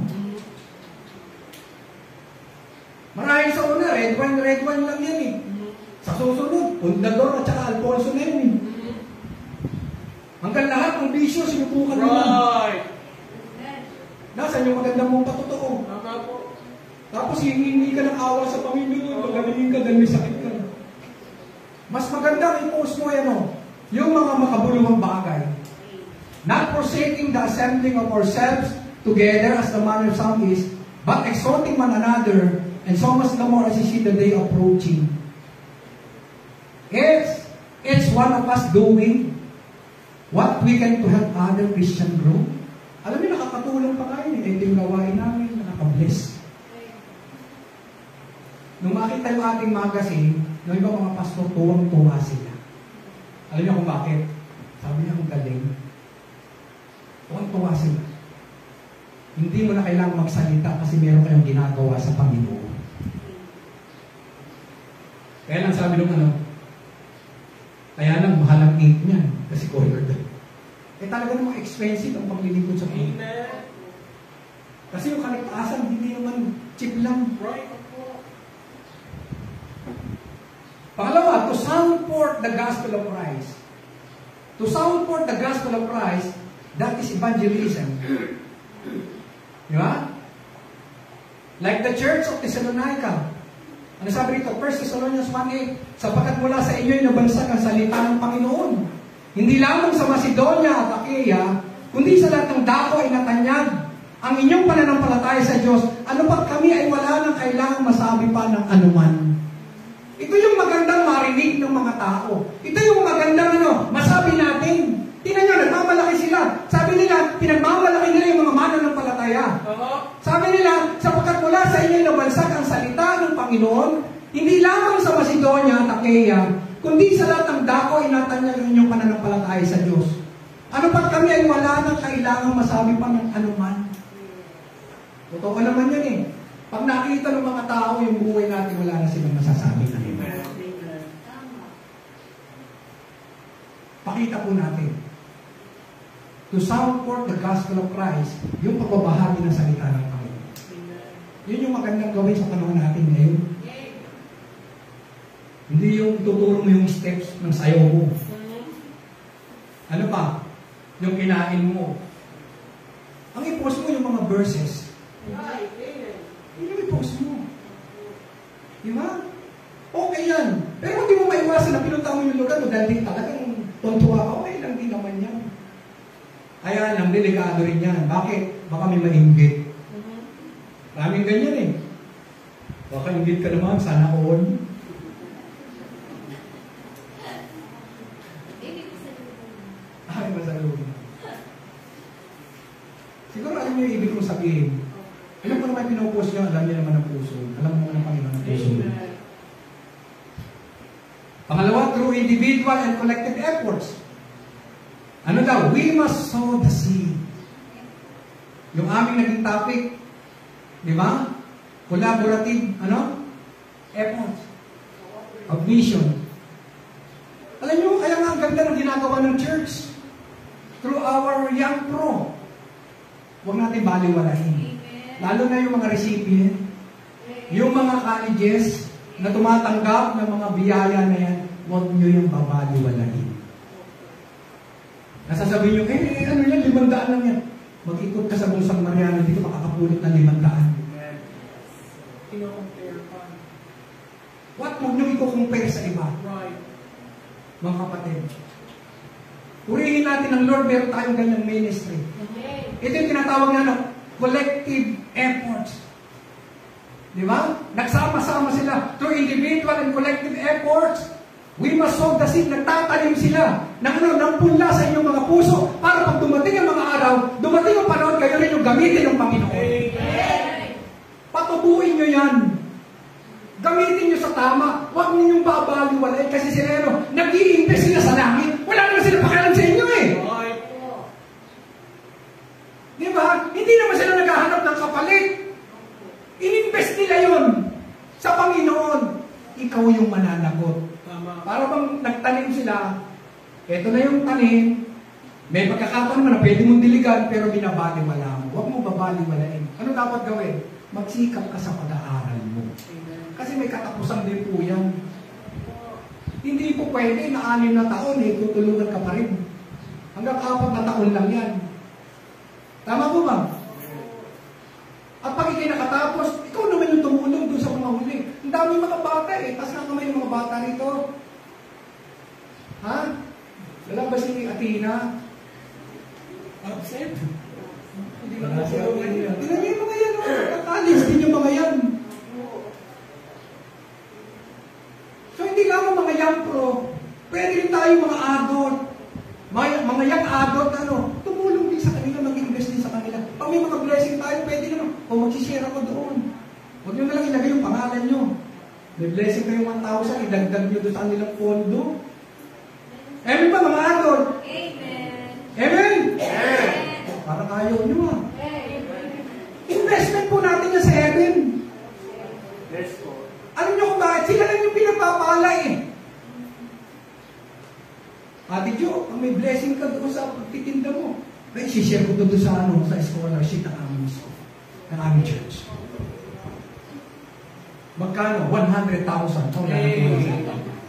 Marahil sa una, red wine, red wine lang yan eh. Sa susunod, Pundador at saka Alfonso na yun eh. Hanggang lahat ng bisyo, sinubukan mo lang. Right. Nasaan yung maganda mong patotoo? Tama po. Tapos hihingi ka ng awa sa Panginoon, magalingin ka dahil may sakit ka. Mas maganda i-post mo yan o, yung mga makabuluhang bagay. Not forsaking the assembling of ourselves together as the manner of some is, but exhorting one another, and so much the more as you see the day approaching. It's, it's one of us doing what we can to help other Christian grow. Alam niyo, nakakatulong pa kayo eh. Ito yung gawain namin, nakaka-bless. Nung makita yung ating magazine, yung iba mga pastor, tuwang-tuwa sila. Alam niyo kung bakit? Sabi niya, kung galing. Tuwang-tuwa sila. Hindi mo na kailangang magsalita kasi meron kayong ginagawa sa Panginoon. Kaya lang sabi nung ano, kaya lang mahal ang ink niya kasi covered. Eh talaga namang expensive ang paglilingkod sa Panginoon. Amen. Kasi yung kaligtasan, hindi naman cheap lang. Right. Pangalawa, to sound forth the gospel of Christ. To sound forth the gospel of Christ, that is evangelism. Di ba? Like the church of Thessalonica. Ano sabi rito? First Thessalonians one eight, sapagkat mula sa inyo ay nabansag ang salita ng Panginoon. Hindi lamang sa Macedonia at Achaia, kundi sa lahat ng dako ay natanyag ang inyong pananampalataya sa Diyos. Ano pa kami ay wala nang kailangang masabi pa ng anuman. Ito yung magandang marinig ng mga tao. Ito yung magandang ano, masabi natin. Tingnan nyo, nagmamalaki sila. Sabi nila, pinagmamalaki nila yung mga mananampalataya. Uh-huh. Sabi nila, sapagkat mula sa inyo nabansag ang salita ng Panginoon, hindi lamang sa Macedonia at Achaia, kundi sa lahat ng dako ay natanyag ang inyong pananampalataya sa Diyos. Ano pa kami ay wala nang kailangang masabi pa ng anuman. Totoo naman yan eh. Pag nakita ng mga tao yung buhay natin, wala na silang masasabi na iba. Pakita po natin. To sound forth the gospel of Christ, yung pagbabahagi ng salita ng Panginoon. Yun yung magandang gawin sa panahon natin ngayon. Hindi yung tuturo mo yung steps ng sayaw mo. Ano pa? Yung kinain mo. Ang i-post mo yung mga verses. Yun yung i-post mo. Di ba? Okay yan. Pero hindi mo maiwasan na pinunta mo yung lugar mo dahil di talagang tuntua ka. Okay lang din naman yan. Kaya lang, delikado rin yan. Bakit? Baka may mainggit. Maraming ganyan eh. Baka inggit ka naman, sana all. Ay, masalubin. Siguro alam niyo yung ibig kong sabihin. Alam ko naman pinupost niyo, alam niyo naman ang puso. Alam mo naman ang Panginoon ang puso. Pangalawa, through individual and collective efforts. Ano daw? We must sow the seed. Yung aming naging topic, di ba? Collaborative, ano? Efforts of mission. Alam nyo, kaya nga ang ganda ng ginagawa ng church through our young pro. Huwag natin baliwalahin. Lalo na yung mga recipient, yung mga colleges na tumatanggap ng mga biyaya na yan, huwag nyo yung babaliwalahin. Nasasabihin nyo, eh, ano yan, limandaan lang yan. Mag-ikot ka sa Bunsang Mariano, dito makakapulot ng limandaan. Kino-compare pa. What? Huwag nyo i-compare sa iba. Right. Mga kapatid. Purihin natin ang Lord, meron tayong ganyang ministry. Ito yung tinatawag na no, collective efforts. Di ba? Nagsama-sama sila through individual and collective efforts. We must sow the seed. Nagtatanim sila ng, ano, ng punla sa inyong mga puso para pag dumating ang mga araw, dumating ang panahon, kayo rin yung gamitin ng Panginoon. Amen. Patubuin nyo yan. Gamitin nyo sa tama. Huwag ninyong babaliwalay kasi sila ano, nag-i-invest sila sa langit. Wala naman sila pakialam sa inyo eh. Di ba? Hindi naman sila naghahanap ng kapalit. In-invest nila yun sa Panginoon. Ikaw yung mananagot. Para bang nagtanim sila, eto na yung tanim, may pagkakataon naman na pwede mong diligan, pero binabaliwala mo. Huwag mo babaliwalain. Ano dapat gawin? Magsikap ka sa pag-aaral mo. Kasi may katapusan din po yan. Hindi po pwede na anim na taon, eh, tutulungan ka pa rin. Hanggang apat na taon lang yan. Tama po ba? At pag ikay nakatapos, ikaw naman yung tumulong doon sa mga huli. Ang dami mga bata eh. Taas na kamay ng mga bata rito. Ha? Wala ba si Athena? Absent? Hindi ba na siya ulan yan? Tignan niyo yung mga yan. Kakalis din yung mga yan. So hindi lang mga young pro. Pwede rin tayo mga adult. Mga, mga young adult, ano, tumulong din sa kanila, mag-invest din sa kanila. Pag may mga blessing tayo, pwede naman. O mag-share ako doon. Huwag nyo na lang ilagay yung pangalan nyo. May blessing kayo one thousand, idagdag nyo doon sa kanilang pondo. Amen ba mga adult? Amen. Amen? Amen. Parang ayaw nyo ah. Amen. Investment po natin yan sa heaven. Yes po. Alam nyo kung bakit? Sila lang yung pinagpapala eh. Ate Jo, kung may blessing ka doon sa pagtitinda mo, ay, share ko doon sa, ano, sa scholarship ng amin ko. ng aming church. Magkano? one hundred thousand. Oh, Hey.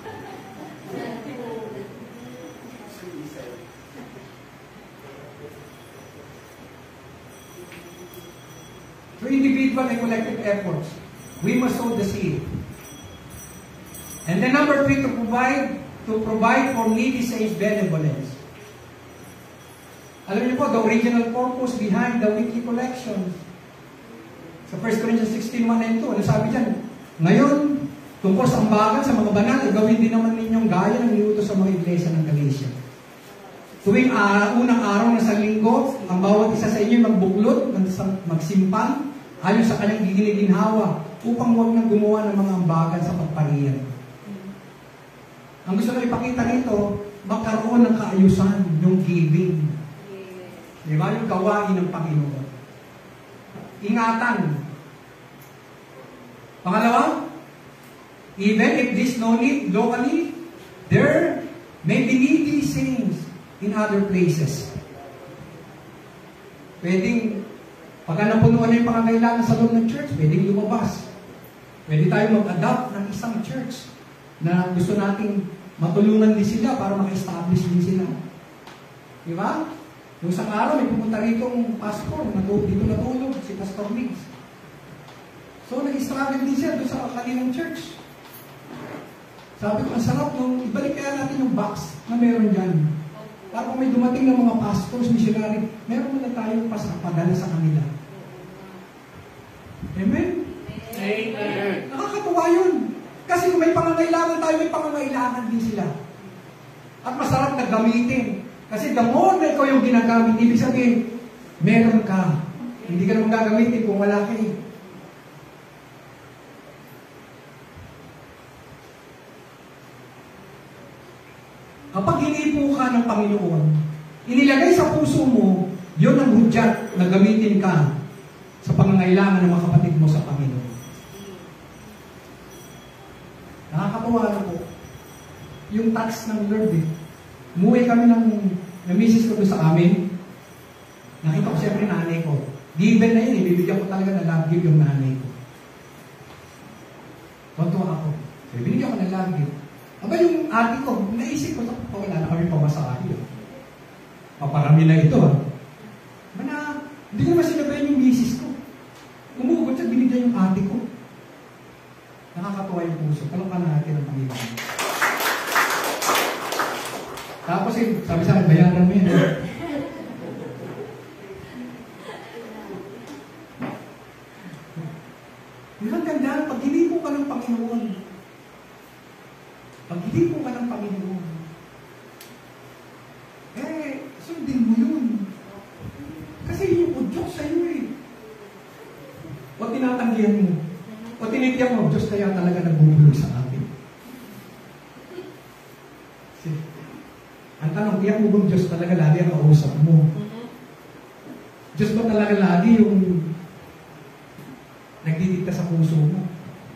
Through individual and collective efforts, we must sow the seed. And then number three, to provide to provide for needy saints benevolence. Alam niyo po, the original purpose behind the weekly collections. Sa First Corinthians sixteen, one and two, ano sabi dyan? Ngayon, tungkol sa ambagan, sa mga banal, gawin din naman ninyong gaya ng iutos sa mga iglesia ng Galatia. Tuwing uh, unang araw na sa linggo, ang bawat isa sa inyo magbuklod, magsimpan, ayon sa kanyang giniginhawa, upang huwag nang gumawa ng mga ambagan sa pagpariyan. Ang gusto ko ipakita nito, magkaroon ng kaayusan, yung giving. Di ba? Yung gawain ng Panginoon. Ingatan. Pangalawa, even if this no need locally, there may be needy saints in other places. Pwedeng, pagka napunuan na yung pangangailangan sa loob ng church, pwedeng lumabas. Pwede tayo mag-adapt ng isang church na gusto nating matulungan din sila para maka-establish din sila. Di ba? Yung isang araw, may pumunta rito ang pastor, dito natulog, si Pastor Mix. So, nag-struggle din siya doon sa kanilang church. Sabi ko, ang sarap nung, ibalik kaya natin yung box na meron dyan. Para kung may dumating ng mga pastors, missionary, meron mo na tayong pasapadala sa kanila. Amen? Amen. Nakakatuwa yun. Kasi kung may pangangailangan tayo, may pangangailangan din sila. At masarap na gamitin. Kasi the more na ikaw yung ginagamit, ibig sabihin, meron ka. Hindi ka naman gagamitin kung wala ka eh. Kapag hinipo ka ng Panginoon, inilagay sa puso mo, yun ang hudyat na gamitin ka sa pangangailangan ng mga kapatid mo sa Panginoon. Nakakatuwa na po. Yung tax ng Lord eh. Umuwi kami ng, ng misis ko doon sa amin. Nakita ko siyempre nanay ko. Given na yun eh. Bibigyan ko talaga na love gift yung nanay ko. Tontuwa ako. So, binigyan ko ng love gift. Aba yung ate ko, naisip ko, oh, wala na kami pamasahe. Paparami na ito ah. Mana, hindi ko naman sinabayan yung misis ko. Umugot siya, binigyan yung ate ko. Nakakatuwa yung puso. Kalungkan natin ang Panginoon. Tapos eh, sabi sa akin, bayaran mo yun. Ang ganda, pag hinipo ka ng Panginoon, pag hinipo ka ng Panginoon, eh, sundin mo yun. Kasi yung udyok sa'yo eh. O tinatanggihan mo. O tinitiyak mo, Diyos kaya talaga nagbubulog sa akin. Ang tanong, tiyak mo bang Diyos talaga lagi ang kausap mo? Diyos ba talaga lagi yung nagdidikta sa puso mo?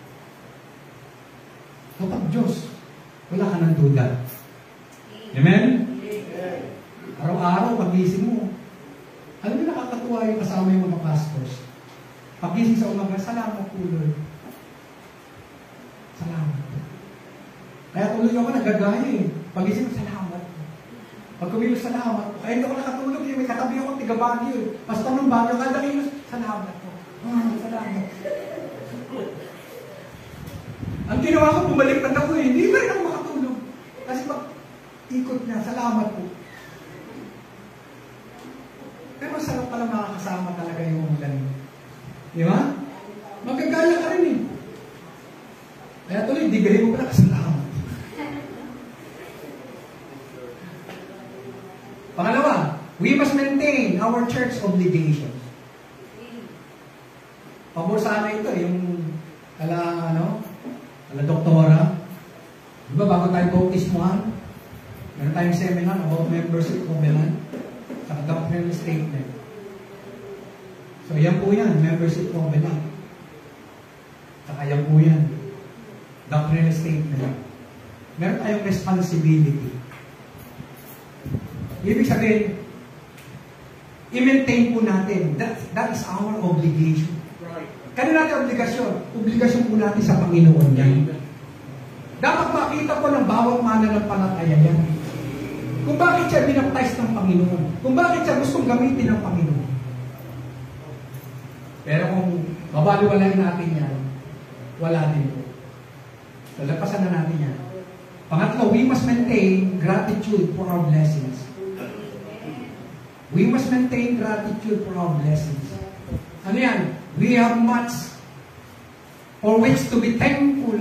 Kapag Diyos, wala ka ng duda. Amen? Araw-araw, pagising mo. Alam mo, nakakatuwa yung kasama yung mga pastors. Pagising sa umaga, salamat po, Lord. Salamat. Kaya tuloy ako nagagaya eh. Pagising ko, salamat. Pag kumilos, salamat. Kaya hindi ako nakatulog eh. May katabi ako, tiga Baguio eh. Pastor ng Baguio, kada kilos, salamat po. Ah, salamat. Ang ginawa ko, bumaliktad ako eh. Hindi ba rin ako makatulog? Kasi pag ikot niya, salamat po. Pero sarap pala makakasama talaga yung ganun. Di ba? Magagaya ka rin eh. Kaya tuloy, di galing mo pala kasalamat. Pangalawa, we must maintain our church obligations. Pabor sana ito, yung ala, ano, ala doktora. Di ba, bago tayo bautismuhan, meron tayong seminar about membership covenant sa doctrinal statement. So, yan po yan, membership covenant. Saka yan po yan, doctrinal statement. Meron tayong responsibility. Ibig sabihin, I-maintain po natin. That, that is our obligation. Right. Kano natin obligasyon? Obligasyon po natin sa Panginoon yan. Dapat makita po ng bawat mananampalataya yan. Kung bakit siya binaptize ng Panginoon. Kung bakit siya gustong gamitin ng Panginoon. Pero kung mabaliwalain natin yan, wala din po. Lalapasan na natin yan. Pangatlo, we must maintain gratitude for our blessings. We must maintain gratitude for our blessings. Ano yan? We have much for which to be thankful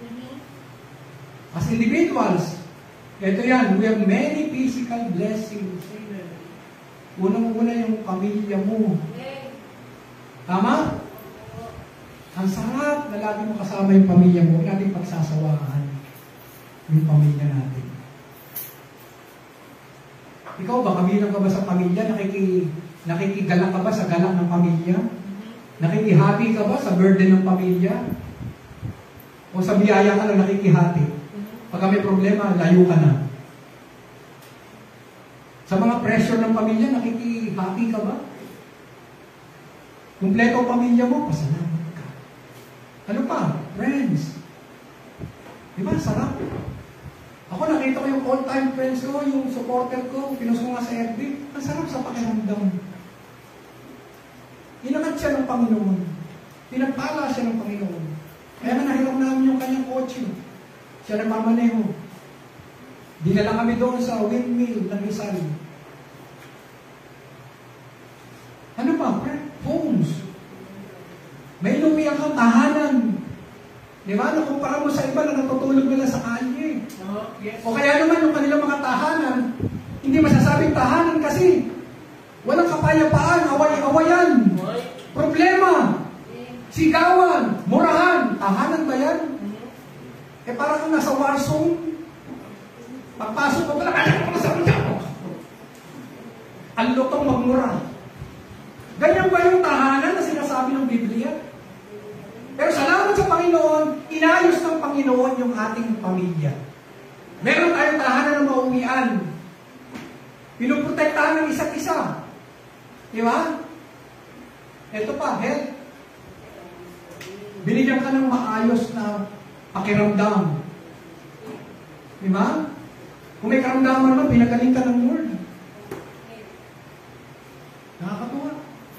as individuals. Ito yan, we have many physical blessings. Unang-una yung pamilya mo. Tama? Ang sarap na lagi mo kasama yung pamilya mo, huwag natin pagsasawaan yung pamilya natin. Ikaw ba, kabilang ka ba sa pamilya? Nakiki, nakikigala ka ba sa galak ng pamilya? Nakikihati ka ba sa burden ng pamilya? O sa biyaya ka lang nakikihati? Pag may problema, layo ka na. Sa mga pressure ng pamilya, nakikihati ka ba? Kumpleto ang pamilya mo, pasalamat ka. Ano pa? Friends. Diba? Sarap. Ako nakita ko yung all-time friends ko, yung supporter ko, pinost ko nga sa F B. Ang sarap sa pakiramdam. Inakat siya ng Panginoon. Pinagpala siya ng Panginoon. Kaya nga nahiram namin yung kanyang kotse. Siya nagmamaneho. Dinala kami doon sa windmill ng Rizal. Ano ba? Homes. May lumiyak kang tahanan. Di ba? Nakumpara mo sa iba na natutulog nila sa kalye. Uh, yes. O kaya naman yung kanilang mga tahanan, hindi masasabing tahanan kasi walang kapayapaan, away-awayan, problema, sigawan, murahan. Tahanan ba yan? Eh parang kung nasa war zone, pagpasok mo pala, kaya ko sa mga mo. Ang lutong magmura. Ganyan ba yung tahanan na sinasabi ng Biblia? Pero salamat sa Panginoon, inayos ng Panginoon yung ating pamilya. Meron tayong tahanan na mauwian. Pinuprotektahan ng isa't isa. Di ba? Ito pa, health. Binigyan ka ng maayos na pakiramdam. Di ba? Kung may karamdaman naman, pinagaling ka ng Lord. Nakakatuwa.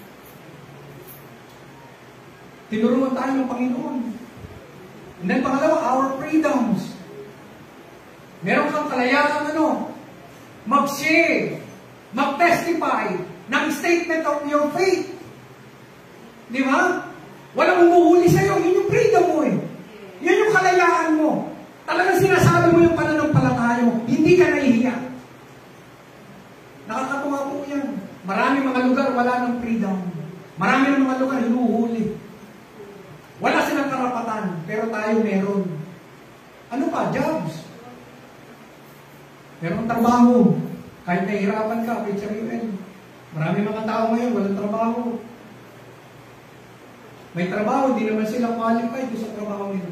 Tinuruan tayo ng Panginoon. And then pangalawa, our freedoms. Meron kang kalayaan ano, mag-share, mag-testify ng statement of your faith. Di ba? Walang umuhuli sa'yo, yun yung freedom mo eh. Yan yung kalayaan mo. Talagang sinasabi mo yung pananampalataya mo, hindi ka nahihiya. Nakakatuwa po yan. Marami mga lugar, wala ng freedom. Marami ng mga lugar, hinuhuli. Wala silang karapatan, pero tayo meron. Ano pa? Jobs. Meron trabaho. Kahit nahihirapan ka, H R U L. Marami mga tao ngayon, walang trabaho. May trabaho, di naman sila qualified sa trabaho nila.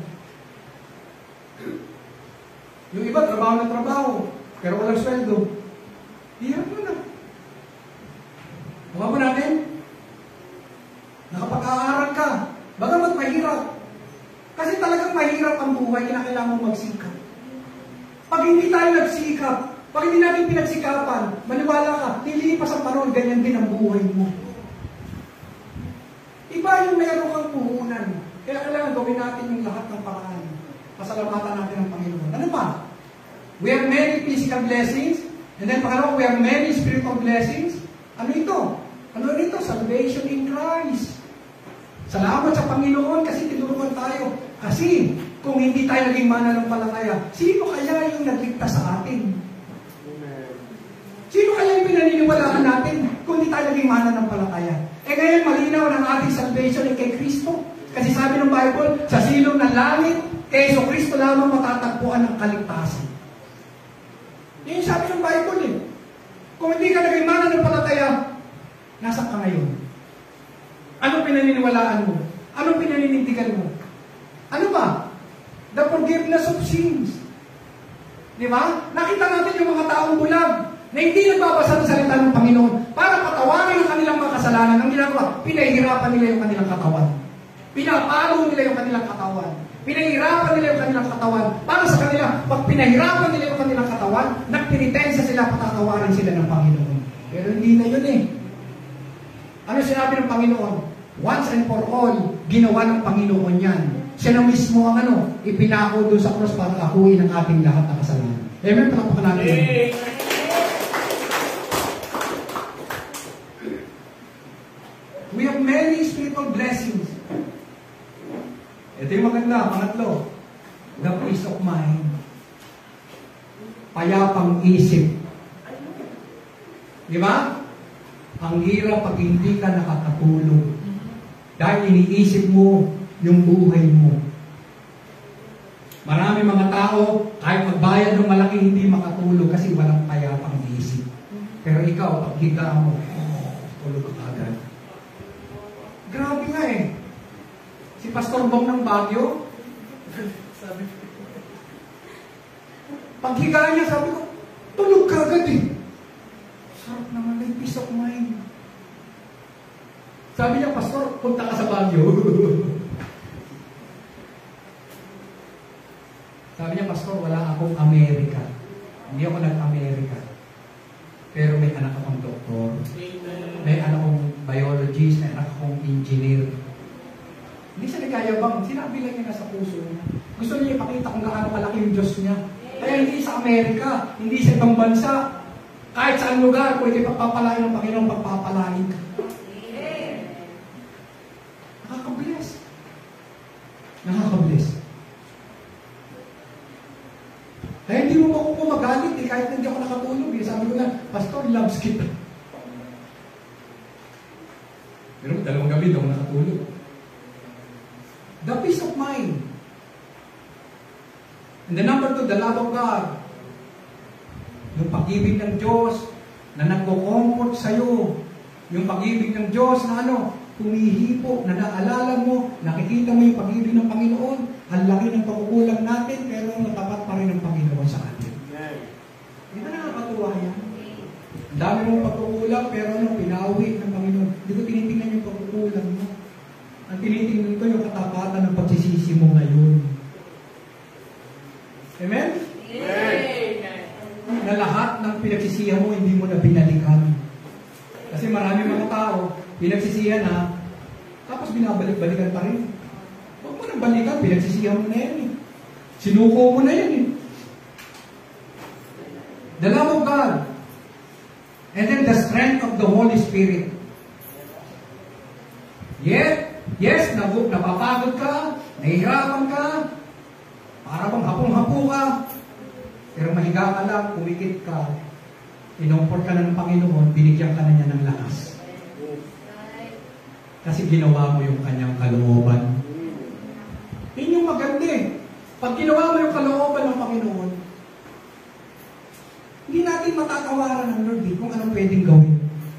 Yung iba, trabaho na trabaho, pero walang sweldo. Hirap mo na. Huwag mo natin. Nakapag-aaral ka. Bagamat mahirap. Kasi talagang mahirap ang buhay, kinakailangan mong magsikap. Pag hindi tayo nagsikap, pag hindi natin pinagsikapan, maniwala ka, nilipas ang panahon, ganyan din ang buhay mo. Iba yung meron kang puhunan. Kaya kailangan gawin natin yung lahat ng paraan. Pasalamatan natin ang Panginoon. Ano pa? We have many physical blessings, and then pangalawa, we have many spiritual blessings. Ano ito? Ano ito? Salvation in Christ. Salamat sa Panginoon kasi tinuruan tayo. Kasi kung hindi tayo naging mananampalataya, sino kaya yung nagligtas sa atin? Sino kaya yung pinaniniwalaan natin kung hindi tayo naging mananampalataya? Eh ngayon malinaw ng ating salvation ay kay Kristo. Kasi sabi ng Bible, sa silong ng langit, kay Yesu Kristo lamang matatagpuan ang kaligtasan. Yan yung sabi ng Bible eh. Kung hindi ka naging mananampalataya, nasa ka ngayon? Anong pinaniniwalaan mo? Anong pinaninindigan mo? Ano ba? The forgiveness of sins. Di ba? Nakita natin yung mga taong bulag na hindi nagbabasa ng salita ng Panginoon. Para patawarin ang kanilang mga kasalanan. Ang ginagawa, pinahihirapan nila yung kanilang katawan. Pinapalo nila yung kanilang katawan. Pinahihirapan nila yung kanilang katawan. Para sa kanila, pag pinahirapan nila yung kanilang katawan, nagpenitensya sila, patatawarin sila ng Panginoon. Pero hindi na yun eh. Ano sinabi ng Panginoon? Once and for all, ginawa ng Panginoon yan. Siya na mismo ang ano, ipinako doon sa cross para akuin ang ating lahat na kasalanan. Amen? Palapakan natin. Hey. We have many spiritual blessings. Ito yung maganda, pangatlo. The peace of mind. Payapang isip. Di ba? Ang hirap pag hindi ka nakakatulog. Dahil iniisip mo yung buhay mo. Marami mga tao, kahit magbayad ng malaki, hindi makatulog kasi walang payapang isip. Pero ikaw, pag higa mo, oh, tulog ka agad. Grabe nga eh. Si Pastor Bong ng Baguio, sabi ko, paghiga niya, sabi ko, tulog ka agad eh. Sarap naman, may peace of mind. Sabi niya, Pastor, punta ka sa Baguio. Sabi niya, Pastor, wala akong Amerika. Hindi ako nag-Amerika. Pero may anak akong doktor. May anak akong biologist, may anak akong engineer. Hindi siya nagkayabang. Sinabi lang niya nasa puso niya. Gusto niya ipakita kung gaano kalaki yung Diyos niya. Kaya hindi sa Amerika, hindi sa ibang bansa. Kahit saan lugar, pwede pagpapalain ng Panginoon, pagpapalain ka. Nakaka-bless. Nakaka-bless. Kaya hindi mo ako magalit eh, kahit hindi ako nakatulog eh. Sabi ko na, Pastor, loves kita. Pero dalawang gabi daw nakatulog. The peace of mind. And the number two, the love of God. Yung pag-ibig ng Diyos na nagko-comfort sa'yo. Yung pag-ibig ng Diyos na ano, humihipo, na naalala mo, nakikita mo yung pag-ibig ng Panginoon. Ang laki ng pagkukulang natin, pero natapat pa rin ng Panginoon sa atin. Di ba nakakatuwa yan? Ang dami mong pagkukulang, pero ano, pinawi ng Panginoon. Hindi ko tinitingnan yung pagkukulang mo. Ang tinitingnan ko yung katapatan ng pagsisisi mo ngayon. Amen? Amen. Na lahat ng pinagsisihan mo, hindi mo na binalikan. Kasi marami mga tao, pinagsisihan na, tapos binabalik-balikan pa rin. Huwag mo nang balikan, pinagsisihan mo na yan eh. Sinuko mo na yan eh. The love of God. And then the strength of the Holy Spirit. Yet, yes, napapagod ka, nahihirapan ka, para bang hapong-hapo ka, pero mahiga ka lang, kumikit ka, inumport ka na ng Panginoon, binigyan ka na niya ng lakas. Kasi ginawa mo yung kanyang kalooban. Yun yung maganda eh. Pag ginawa mo yung kalooban ng Panginoon, hindi natin matatawaran ng Lord eh, kung anong pwedeng gawin.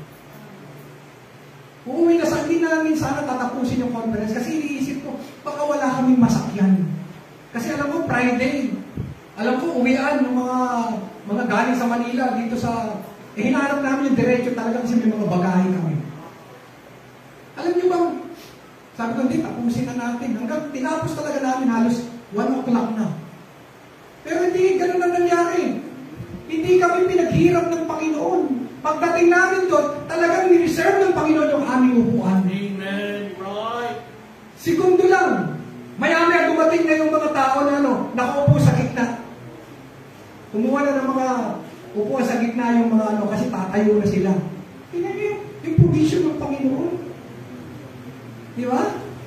Uuwi na sa hindi namin sana tatapusin yung conference kasi iniisip ko, baka wala kaming masakyan. Kasi alam ko, Friday, alam ko, uwian ng mga mga galing sa Manila dito sa, eh hinahanap namin yung diretso talaga kasi may mga bagahe kami. Alam niyo bang, sabi ko, hindi, tapusin na natin. Hanggang tinapos talaga namin halos one o'clock na. Pero hindi, ganun na nangyari. Hindi kami pinaghirap ng Panginoon. Pagdating namin doon, talagang ni-reserve ng Panginoon yung aming upuan. Amen. Right. Segundo lang. Maya-maya dumating na yung mga tao na ano, nakaupo sa gitna. Kumuha na ng mga upuan sa gitna yung mga ano, kasi tatayo na sila. Tingnan niyo yung, yung provision ng Panginoon. Di ba?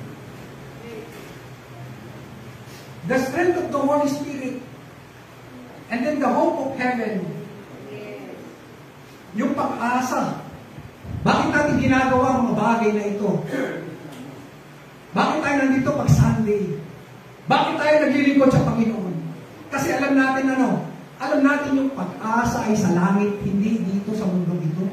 The strength of the Holy Spirit. And then the hope of heaven. Yung pag-asa. Bakit natin ginagawa ang mga bagay na ito? Bakit tayo nandito pag Sunday? Bakit tayo naglilingkod sa Panginoon? Kasi alam natin ano, alam natin yung pag-asa ay sa langit, hindi dito sa mundo ito.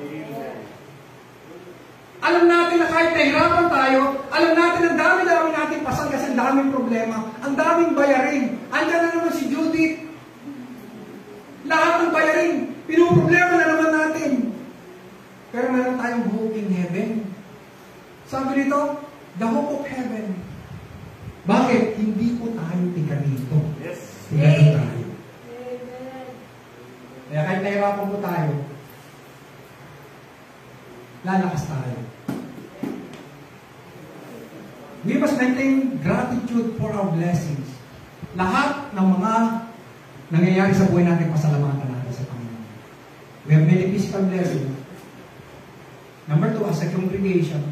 Alam natin na kahit nahirapan tayo, alam natin ang dami-dami natin pasan kasi ang daming problema, ang daming bayarin. Andiyan na naman si Judith. Lahat ng bayarin, pinuproblema na naman natin. Pero meron tayong hope in heaven. Sabi dito, the hope of heaven. Bakit? Hindi po tayo tiga rito. Yes. Tiga rito tayo. Kaya kahit nahirapan po tayo, lalakas tayo. We must maintain gratitude for our blessings. Lahat ng mga nangyayari sa buhay natin, pasalamatan natin sa Panginoon. We have many physical blessings. Number two, as a congregation,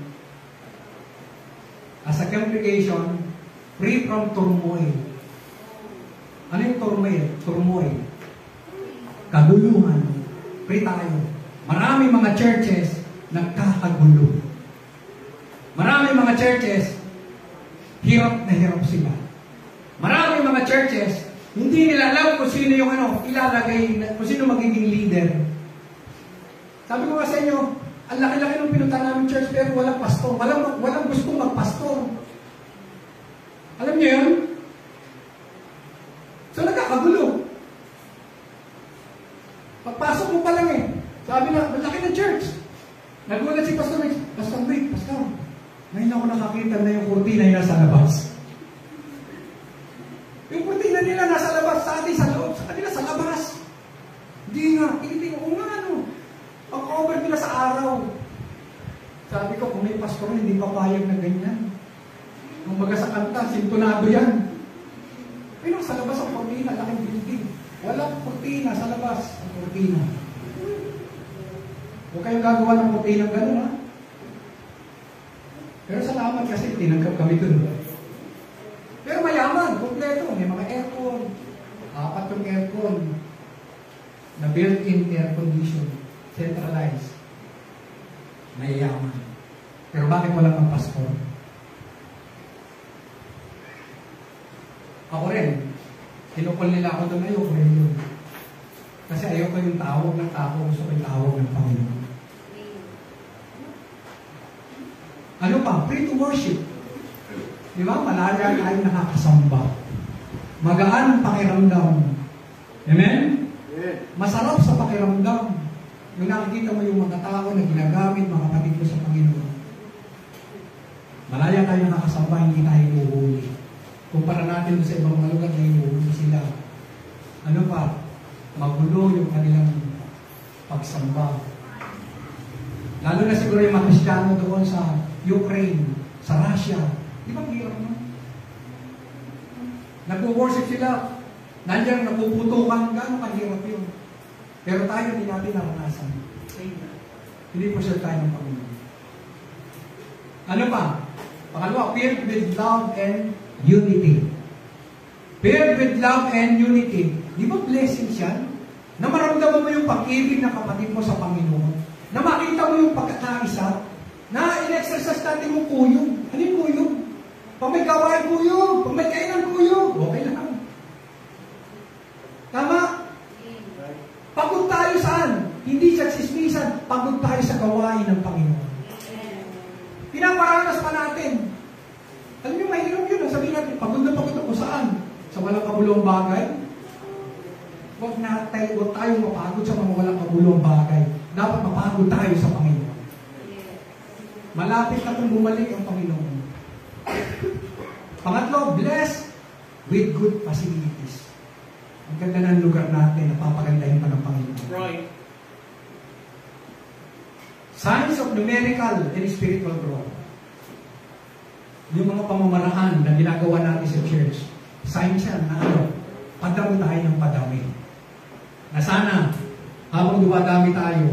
as a congregation, free from turmoil. Ano yung turmoil? Turmoil. Kaguluhan. Free tayo. Maraming mga churches nagkakagulo. Maraming mga churches hirap na hirap sila. Maraming mga churches hindi nila alam kung sino yung ano, ilalagay, kung sino magiging leader. Sabi ko nga sa inyo, ang laki-laki ng pinunta namin church pero walang pastor. Walang, walang gustong magpastor. Alam niyo yun? So nagkakagulo. Pagpasok mo pa lang eh. Sabi na, malaki ng church. Nagulat si Pastor Mike. Pastor Mike, Pastor, ngayon ako nakakita na yung kurtina yung nasa labas. Yung kurtina nila nasa labas, sa atin sa loob, sa kanila sa labas. Hindi nga, hindi ko nga ano. Ang cover nila sa araw. Sabi ko, kung may pastor, hindi papayag na ganyan. Kung baga sa kanta, sintonado yan. Pero sa labas ang kurtina, laking building. Walang kurtina sa labas. Ang kurtina. Huwag kayong gagawa ng kurtina ng gano'n, ha? Pero salamat kasi tinanggap kami dun. Pero mayaman, kompleto. May mga aircon. Apat yung aircon. Na built-in air condition. Centralized. Mayayaman. Pero bakit walang ang pastor? Ako rin. Kinukul nila ako doon, ayoko rin yun. Kasi ayoko yung tawag ng tao, gusto ko yung tawag ng Panginoon. Ano pa? Free to worship. Di ba? Malaya tayo nakakasamba. Magaan ang pakiramdam. Amen? Yeah. Masarap sa pakiramdam. Yung nakikita mo yung mga tao na ginagamit, mga kapatid ko sa Panginoon. Malaya tayo nakakasamba, hindi tayo uuwi. Kumpara natin sa ibang mga lugar na inuuli sila. Ano pa? Magulo yung kanilang pagsamba. Lalo na siguro yung mga Kristiyano doon sa Ukraine, sa Russia. Di ba hirap no? Nag-worship sila. Nandiyan napuputukan. Gano'ng kahirap yun. Pero tayo hindi natin naranasan. Hindi po sila tayo ng Panginoon. Ano pa? Pangalawa, filled with love and unity. Filled with love and unity. Di ba blessings yan? Na maramdaman mo yung pag-ibig ng kapatid mo sa Panginoon. Na makita mo yung pagkakaisa. Na in-exercise natin mo kuyog. Ano yung kuyog? Pag may gawain kuyog. Pag may kainan kuyog. Okay lang. Tama? Pagod tayo saan? Hindi sa sismisan. Pagod tayo sa gawain ng Panginoon. Pinaparanas pa natin. Alam niyo, mahirap yun. Ang sabihin natin, pagod na pagod ako saan? Sa walang kabulong bagay? Huwag na tayo, huwag tayo mapagod sa mga walang kabulong bagay. Dapat mapagod tayo sa Panginoon. Malapit na kung bumalik ang Panginoon. Pangatlo, blessed with good facilities. Ang ganda ng lugar natin, napapagandahin pa ng Panginoon. Right. Signs of numerical and spiritual growth. Yung mga pamamaraan na ginagawa natin sa church, signs yan na ano, padami tayo ng padami. Na sana, habang dumadami tayo,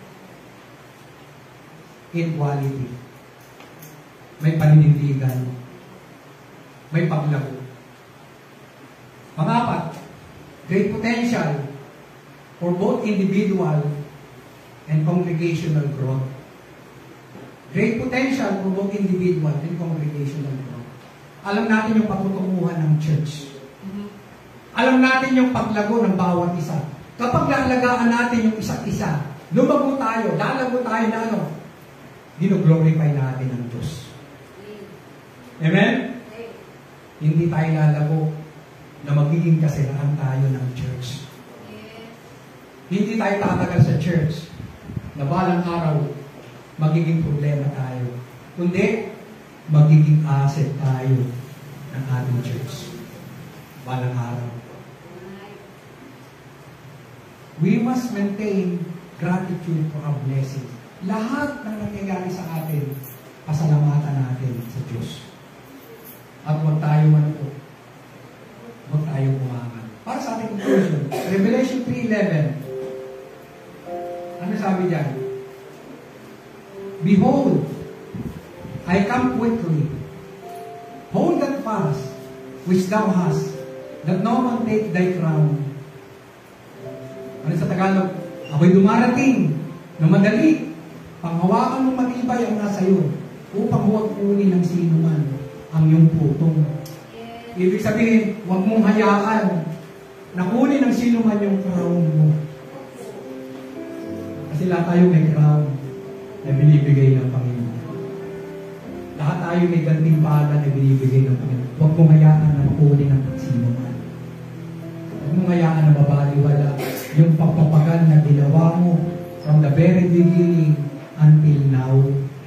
in quality, may paninindigan, may paglago. Pangapat, great potential for both individual and congregational growth. Great potential for both individual and congregational growth. Alam natin yung patutunguhan ng church. Alam natin yung paglago ng bawat isa. Kapag naalagaan natin yung isa't isa, lumago tayo, lalago tayo na ano, gino-glorify natin ang Diyos. Amen? Hindi tayo lalago na magiging kasirahan tayo ng church. Hindi tayo tatagal sa church na balang araw magiging problema tayo. Kundi, magiging asset tayo ng ating church. Balang araw. We must maintain gratitude for our blessings. Lahat ng nangyayari sa atin, pasalamatan natin sa Diyos. At huwag tayo manuot. Huwag tayo kumangan. Para sa ating conclusion, Revelation three eleven. Ano sabi diyan? Behold, I come quickly. Hold that fast which thou hast, that no one take thy crown. Ano sa Tagalog? Ako'y dumarating na madali. Panghawakan ng matibay ang nasa iyo upang huwag kunin ng sino man ang iyong putong. Ibig sabihin, huwag mong hayaan na kunin ng sino man yung crown mo. Kasi lahat tayo may crown na binibigay ng Panginoon. Lahat tayo may gantimpala na binibigay ng Panginoon. Huwag mong hayaan na makunin ng sino man. Huwag mong hayaan na mabaliwala yung pagpapagal na ginawa mo from the very beginning until now.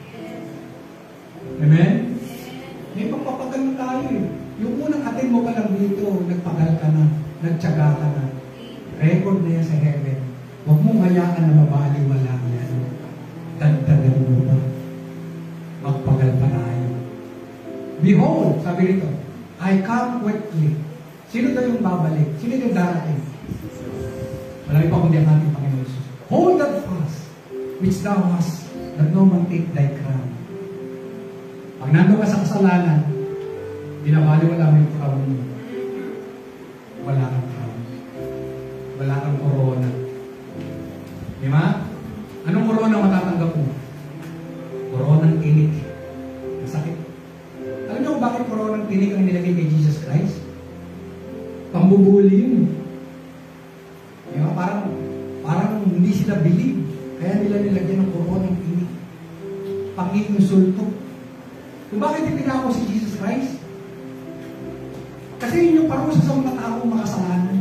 Amen? May pagpapagal na tayo eh. Yung unang atin mo pa lang dito, nagpagal ka na, nagtyaga ka na. Record na yan sa heaven. Huwag mong hayaan na mabaliwala yan. Dagdagan mo pa. Magpagal pa tayo. Behold, sabi rito, I come quickly. Sino daw yung babalik? Sino yung darating? Malaki pa kundi ang ating Panginoon Jesus. Hold that fast, which thou hast, that no man take thy crown. Pag nandun ka sa kasalanan, binabaliwala mo yung crown mo. Wala kang crown. Wala kang corona. Di ba? Anong corona matatanggap mo? Coronang tinik. Masakit. Alam niyo kung bakit coronang tinik ang nilagay kay Jesus Christ? Pambubuli yun. Di ba? Parang, parang hindi sila bilib. Kaya nila nilagyan ng coronang tinik. Pangingusulto. Kung bakit ipinako si Jesus Christ? Kasi yun yung parusa sa mga taong makasalanan.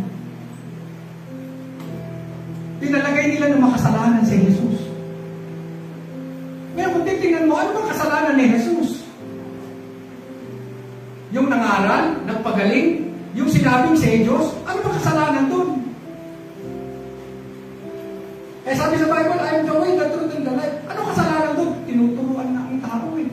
Pinalagay nila ng makasalanan si Jesus. Ngayon kung titingnan mo, ano bang kasalanan ni Jesus? Yung nangaral, nagpagaling, yung sinabing si Diyos, ano bang kasalanan doon? Eh sabi sa Bible, I am the way, the truth, and the life. Ano kasalanan doon? Tinuturuan na ang tao eh.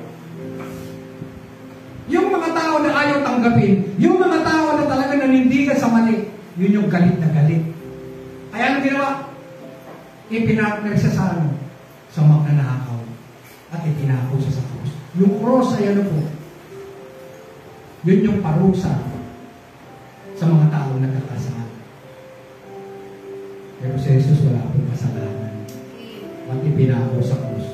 Yung mga tao na ayaw tanggapin, yung mga tao na talaga nanindigan sa mali, yun yung galit na galit. Kaya ano ginawa? Ipinartner siya sa ano? Sa magnanakaw. At itinako siya sa krus. Yung cross ay ano po? Yun yung parusa sa mga tao na nagkakasala. Pero si Jesus wala akong kasalanan. At ipinako sa krus.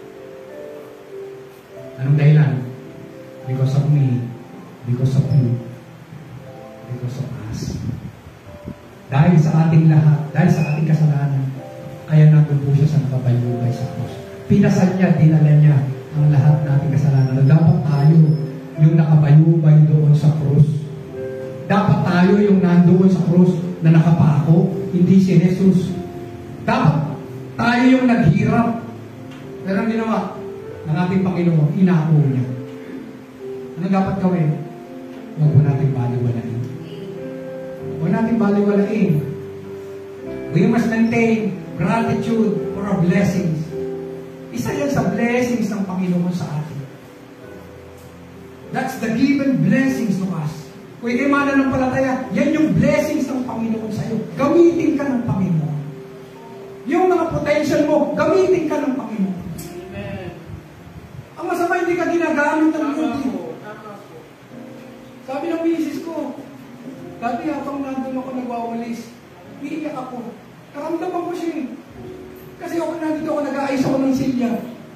Anong dahilan? Because of me, because of you, because of us. Dahil sa ating lahat, dahil sa ating kasalanan, kaya nandun po siya sa nakabayubay sa krus. Pinasan niya, dinala niya ang lahat nating kasalanan. Dapat tayo yung nakabayubay doon sa krus. Dapat tayo yung nandoon sa krus na nakapako, hindi si Jesus. Dapat tayo yung naghirap. Pero ang ginawa ng ating Panginoon, inako niya. Ano dapat gawin? Huwag mo natin baliwalain. Huwag natin baliwalain. We must maintain gratitude for our blessings. Isa yan sa blessings ng Panginoon sa atin. That's the given blessings to us. Kung ikay mananampalataya, yan yung blessings ng Panginoon sa iyo. Gamitin ka ng Panginoon. Yung mga potential mo, gamitin ka ng Panginoon. Amen. Ang masama, hindi ka ginagamit ng Tama Panginoon. po. Tama po. Sabi ng misis ko, dati habang nandun ako nagwawalis, iiyak ako. Karamdaman ko siya eh. Kasi ako nandito ako nag-aayos ako ng silya.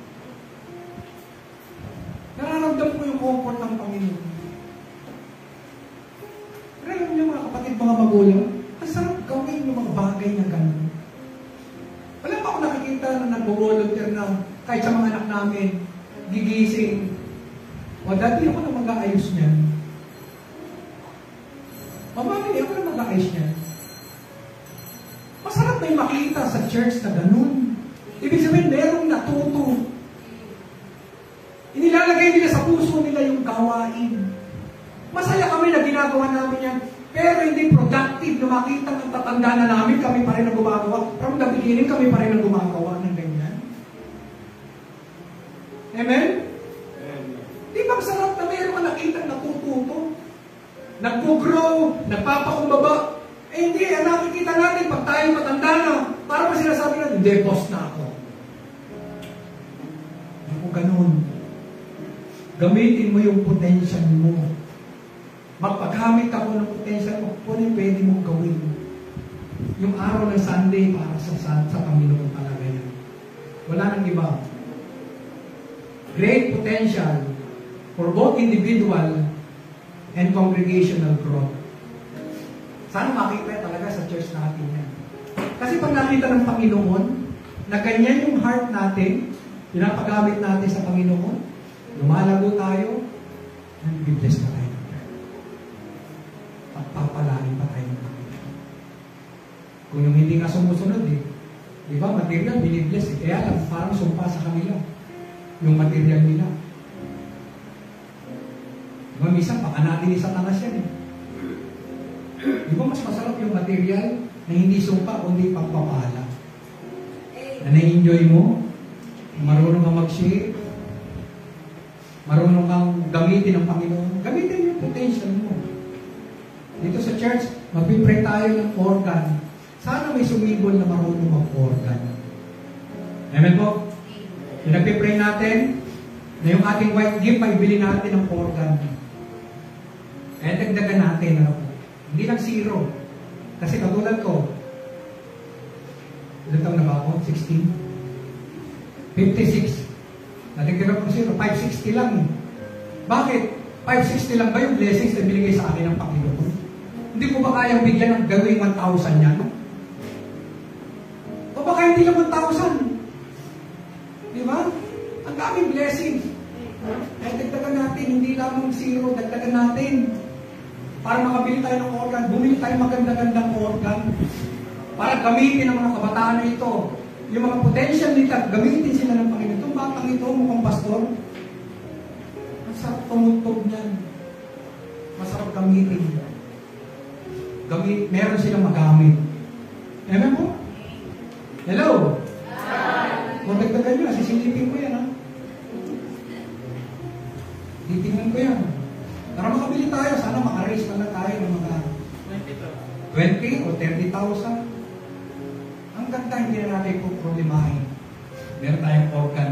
Nararamdam ko yung comfort ng Panginoon. Pero alam niyo mga kapatid, mga magulang, ang sarap gawin yung mga bagay na gano'n. Wala pa ako nakikita na nag-volunteer na kahit sa mga anak namin, gigising. O dati ako na mag-aayos niyan. Mamamili ako na mag-aayos niyan. Masarap na yung makita sa church na ganun. Ibig sabihin, merong natuto Inilalagay nila sa puso nila yung gawain. Masaya kami na ginagawa namin yan, pero hindi productive na makita ng tatanda na namin, kami pa rin ang gumagawa. From the beginning, kami pa rin ang gumagawa ng ganyan. Amen? Di ba masarap na meron ka nakita natututo? Nag-grow, nagpapakumbaba. Eh hindi, ang nakikita natin pag tayo matanda na, para pa sinasabi natin, hindi, boss na ako. Hindi ko ganun. Gamitin mo yung potential mo. Magpaghamit ako ng potential mo, kung ano yung pwede mong gawin. Yung araw ng Sunday para sa, sa, sa Panginoon talaga yan. Wala nang iba. Great potential for both individual and congregational growth. Sana makita talaga sa church natin yan. Kasi pag nakita ng Panginoon, na ganyan yung heart natin, pinapagamit natin sa Panginoon, lumalago tayo, and be-blessed na tayo. Pagpapalain pa tayo ng Panginoon. Kung yung hindi nga sumusunod eh, di ba, material, binibless eh. Kaya lang, parang sumpa sa kanila. Yung material nila. Di ba, minsan, baka natin ni Satanas yan eh. Di ba, mas masarap yung material na hindi sumpa, kundi pagpapala. Na na-enjoy mo, marunong kang mag-share, marunong kang gamitin ng Panginoon, gamitin yung potential mo. Dito sa church, mag-pray tayo ng organ. Sana may sumibol na marunong mag-organ. Amen po? Yung nag-pray natin, na yung ating white gift, ay bili natin ng organ. Kaya dagdagan natin, ano po? Hindi lang zero. Kasi katulad ko, ilang taon na ba ako? sixteen? fifty-six. Nadagdagan ko zero. five sixty lang. Bakit? five sixty lang ba yung blessings na binigay sa akin ng Panginoon? Hindi ko ba kayang bigyan ng gawing one thousand yan? O baka hindi lang one thousand? Di ba? Ang daming blessings. Kaya dagdagan natin, hindi lamang zero, dagdagan natin. Para makabili tayo ng organ, bumili tayo maganda-gandang organ. Para gamitin ng mga kabataan na ito. Yung mga potential nila, gamitin sila ng Panginoon. Itong batang ito, mukhang pastor, masarap tumutog niyan. Masarap gamitin. Gamit, meron silang magamit. Amen po? Hello? Kung dagdagan nyo, sisilipin ko yan, ha? Titingnan ko yan. Para makabili tayo, sana maka-raise pa na tayo ng mga twenty o thirty thousand. Ang ganda, hindi na natin po problemahin. Meron tayong organ.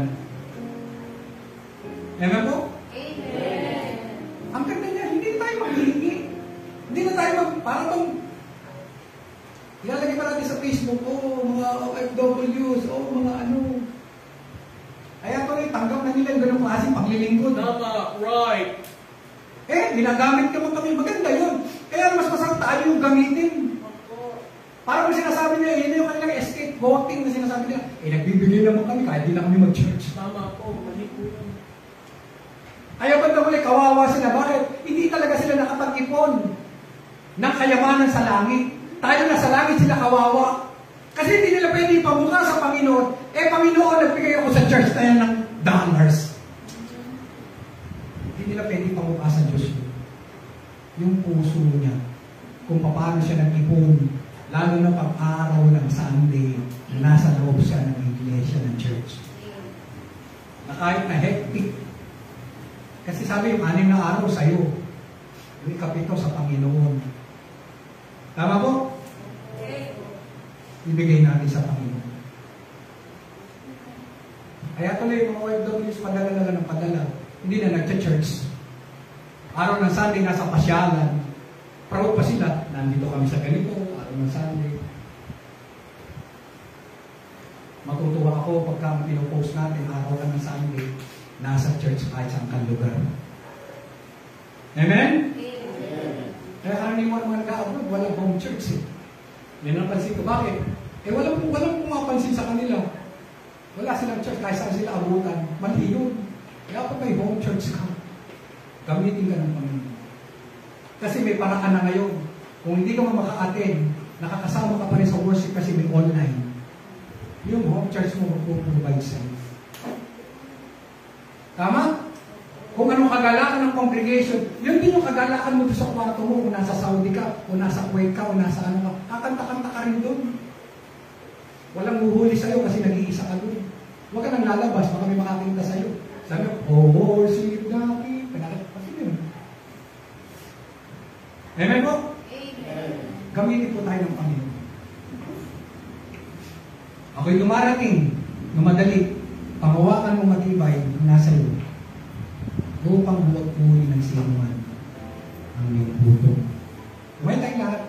Amen po? Amen. Ang ganda niya, hindi na tayo maghihingi. Hindi na tayo mag, parang bang, ilalagay pa natin sa Facebook, oh, mga O F Ws, oh, mga ano. Kaya tuloy, tanggap na nila yung ganung klaseng paglilingkod. Tama, right. Eh, ginagamit naman kami. Maganda yun. Kaya mas masarap tayo yung gamitin. Parang sinasabi nila, yun yung kanilang escape voting na sinasabi nila, eh, nagbibigay naman kami kahit di na kami mag-church. Tama po, mali po yun. Ayaw ba na muli, kawawa sila. Bakit? Hindi talaga sila nakapag-ipon ng kayamanan sa langit. Tayo na sa langit sila kawawa. Kasi hindi nila pwede ipamukha sa Panginoon. Eh, Panginoon, nagbigay ako sa church tayo ng dollars. Hindi nila pwede pamukha sa Diyos yun. Yung puso niya. Kung paano siya nag-ipon. Lalo na pag-araw ng Sunday na nasa loob siya ng iglesia ng church. Na kahit na hectic. Kasi sabi yung anim na araw sa'yo. Yung ikapito sa Panginoon. Tama po? Ibigay natin sa Panginoon. Kaya tuloy yung mga O F Ws padala na lang ng padala. Hindi na nagcha-church. Araw ng Sunday nasa pasyalan. Proud pa sila. Nandito kami sa ganito. Araw ng Sunday. Matutuwa ako pagka pinopost natin araw lang ng Sunday. Nasa church kahit saan kang lugar. Amen? Amen. Kaya karaniwan mga nag-aabot, walang home church eh. Yan ang pansin ko. Bakit? Eh walang, walang pumapansin sa kanila. Wala silang church kahit saan sila abutan. Mali yun. Kaya pag may home church ka, gamitin ka ng Panginoon. Kasi may paraan na ngayon. Kung hindi ka makaka-attend, nakakasama ka pa rin sa worship kasi may online. Yung home church mo magpo-provide sa'yo. Tama? Kung anong kagalakan ng congregation, yun din yung kagalakan mo doon sa kwarto mo, kung nasa Saudi ka, o nasa Kuwait ka, o nasa ano ka, kakanta-kanta ka rin doon. Walang huhuli sa'yo kasi nag-iisa ka doon. Huwag ka nang lalabas, baka may makakinta sa'yo. Sabi mo, oh, worship natin. Kasi yun. Amen po? Amen. Gamitin po tayo ng Panginoon. Ako'y dumarating, numadali, pangawakan mo matibay ang nasa iyo. Upang buwag puri ng sinuman ang iyong puto. Kumain tayong lahat.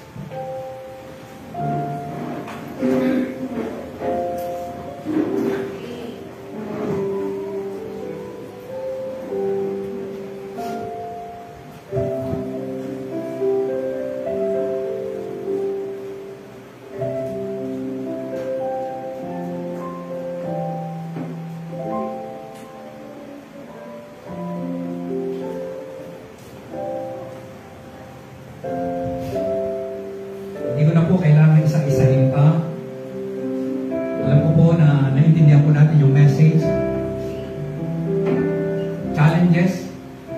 Hindi ko na po kailangan isa-isahin pa. Alam ko po na naintindihan po natin yung message. Challenges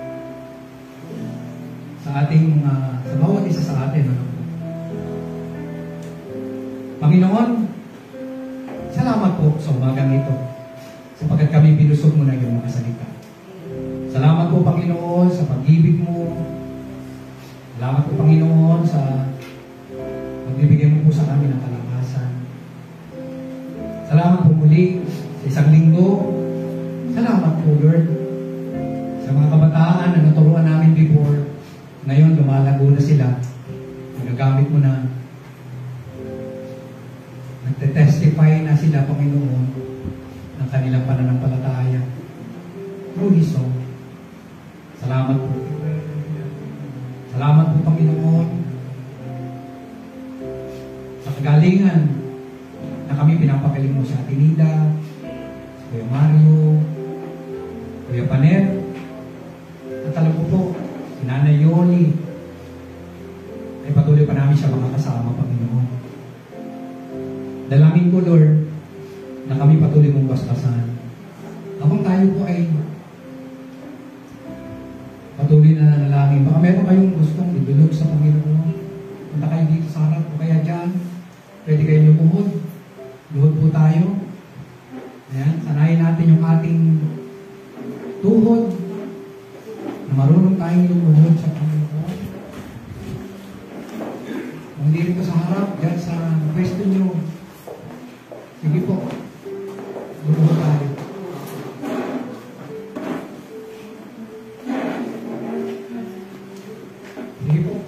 sa ating, uh, sa bawat isa sa atin. Ano? Panginoon, salamat po sa umagang ito sapagkat kami binusog mo na yung mga salita. Salamat po, Panginoon, sa pag-ibig mo. Salamat po, Panginoon, sa magbibigay mo po sa amin ng kalakasan. Salamat po muli sa isang linggo. Salamat po, Lord, sa mga kabataan na naturuan namin before. Ngayon, lumalago na sila. Nagagamit mo na. Nagte-testify na sila, Panginoon, ng kanilang pananampalataya. Through His song. Salamat po. Salamat po, Panginoon, sa kagalingan na kami pinapagaling mo sa Atinida, sa Kuya Mario, Kuya Paner, at alam ko po, si Nanay Yoli, ay patuloy pa namin siya makakasama, Panginoon. Dalangin ko, Lord, na kami patuloy mong basbasan. Habang tayo po ay patuloy na nanalangin. Baka meron kayong gustong idulog sa Panginoon. Punta kayo dito sa harap o kaya dyan. Pwede kayo lumuhod. Luhod po tayo. Ayan. Sanayin natin yung ating tuhod na marunong tayong lumuhod sa Panginoon. Kung hindi rito sa harap, dyan sa pwesto nyo. Sige po. Lumuhod tayo. Sige po.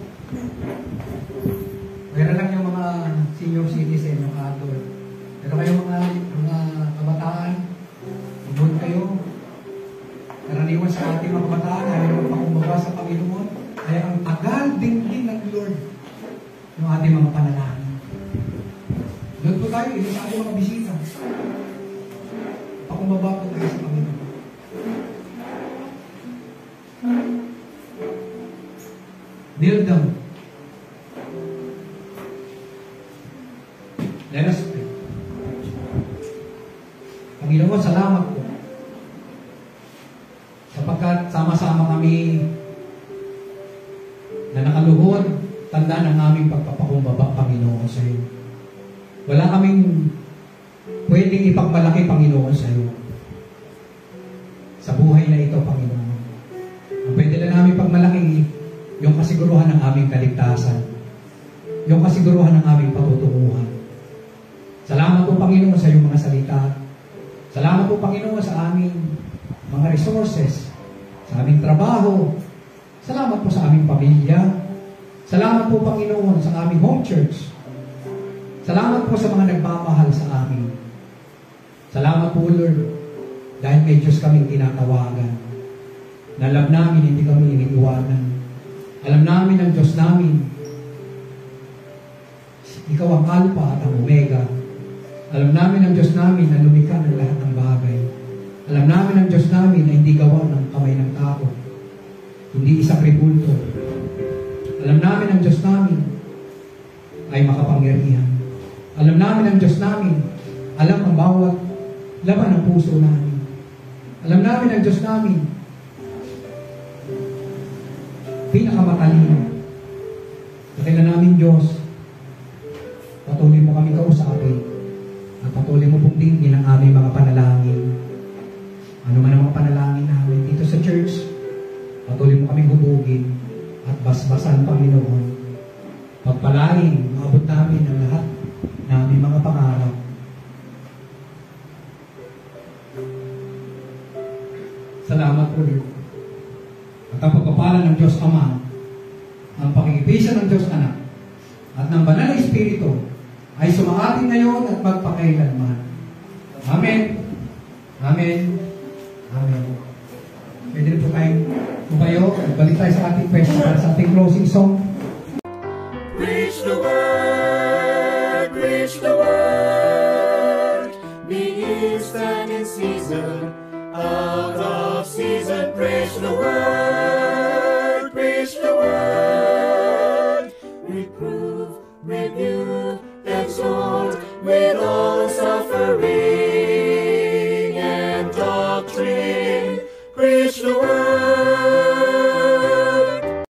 Meron lang yung mga senior citizen, yung adult. Pero kayo mga, mga kabataan, lumuhod kayo. Karaniwan sa ating mga kabataan, ayaw magpakumbaba sa Panginoon. Kaya ang tagal din-din ng Lord ng ating mga panalangin. Doon po tayo, ito sa ating mga bisita. Pakumbaba po tayo sa Panginoon. Kneel down. Let us pray. Panginoon, salamat po. Sapagkat sama-sama kami na nakaluhod, tanda ng aming pagpapakumbaba, Panginoon, sa iyo. Wala kaming pwedeng ipagmalaki, Panginoon, sa iyo. Sa buhay na ito, Panginoon. Ang pwede na namin pagmalaki, yung kasiguruhan ng aming kaligtasan. Yung kasiguruhan ng aming patutunguhan. Salamat po, Panginoon, sa iyong mga salita. Salamat po, Panginoon, sa aming mga resources, sa aming trabaho. Salamat po sa aming pamilya. Salamat po, Panginoon, sa aming home church. Salamat po sa mga nagmamahal sa amin. Salamat po, Lord, dahil may Diyos kaming tinatawagan. Alam namin, hindi kami iniiwanan. Alam namin ang Diyos namin. Ikaw ang Alpha at ang Omega. Alam namin ang Diyos namin na lumikha ng lahat ng bagay. Alam namin ang Diyos namin na hindi gawa ng kamay ng tao. Hindi isakribulto. Alam namin ang Diyos namin ay makapangyarihan. Alam namin ang Diyos namin, alam ang bawat laman ng puso namin. Alam namin ang Diyos namin, pinakamatalino. Dakila namin Diyos, patuloy mo kami kausapin at patuloy mo pong dinggin ang aming mga panalangin. Ano man ang mga panalangin namin dito sa church, patuloy mo kaming hubugin at basbasan, Panginoon. Pagpalain, maabot namin ang lahat na aming mga pangarap. Salamat po, Lord. At ang pagpapala ng Diyos Ama, ang pakikipisan ng Diyos Anak, at ng Banal na Espiritu ay sumaatin ngayon at magpakailanman. Amen. Amen. Amen. Pwede rin po tayong tumayo at balik tayo sa ating pwesto para sa ating closing song. Preach the word, preach the word, be instant in season, out of season. Preach the word, preach the word, reprove, rebuke, exhort with all suffering and doctrine. Preach the word.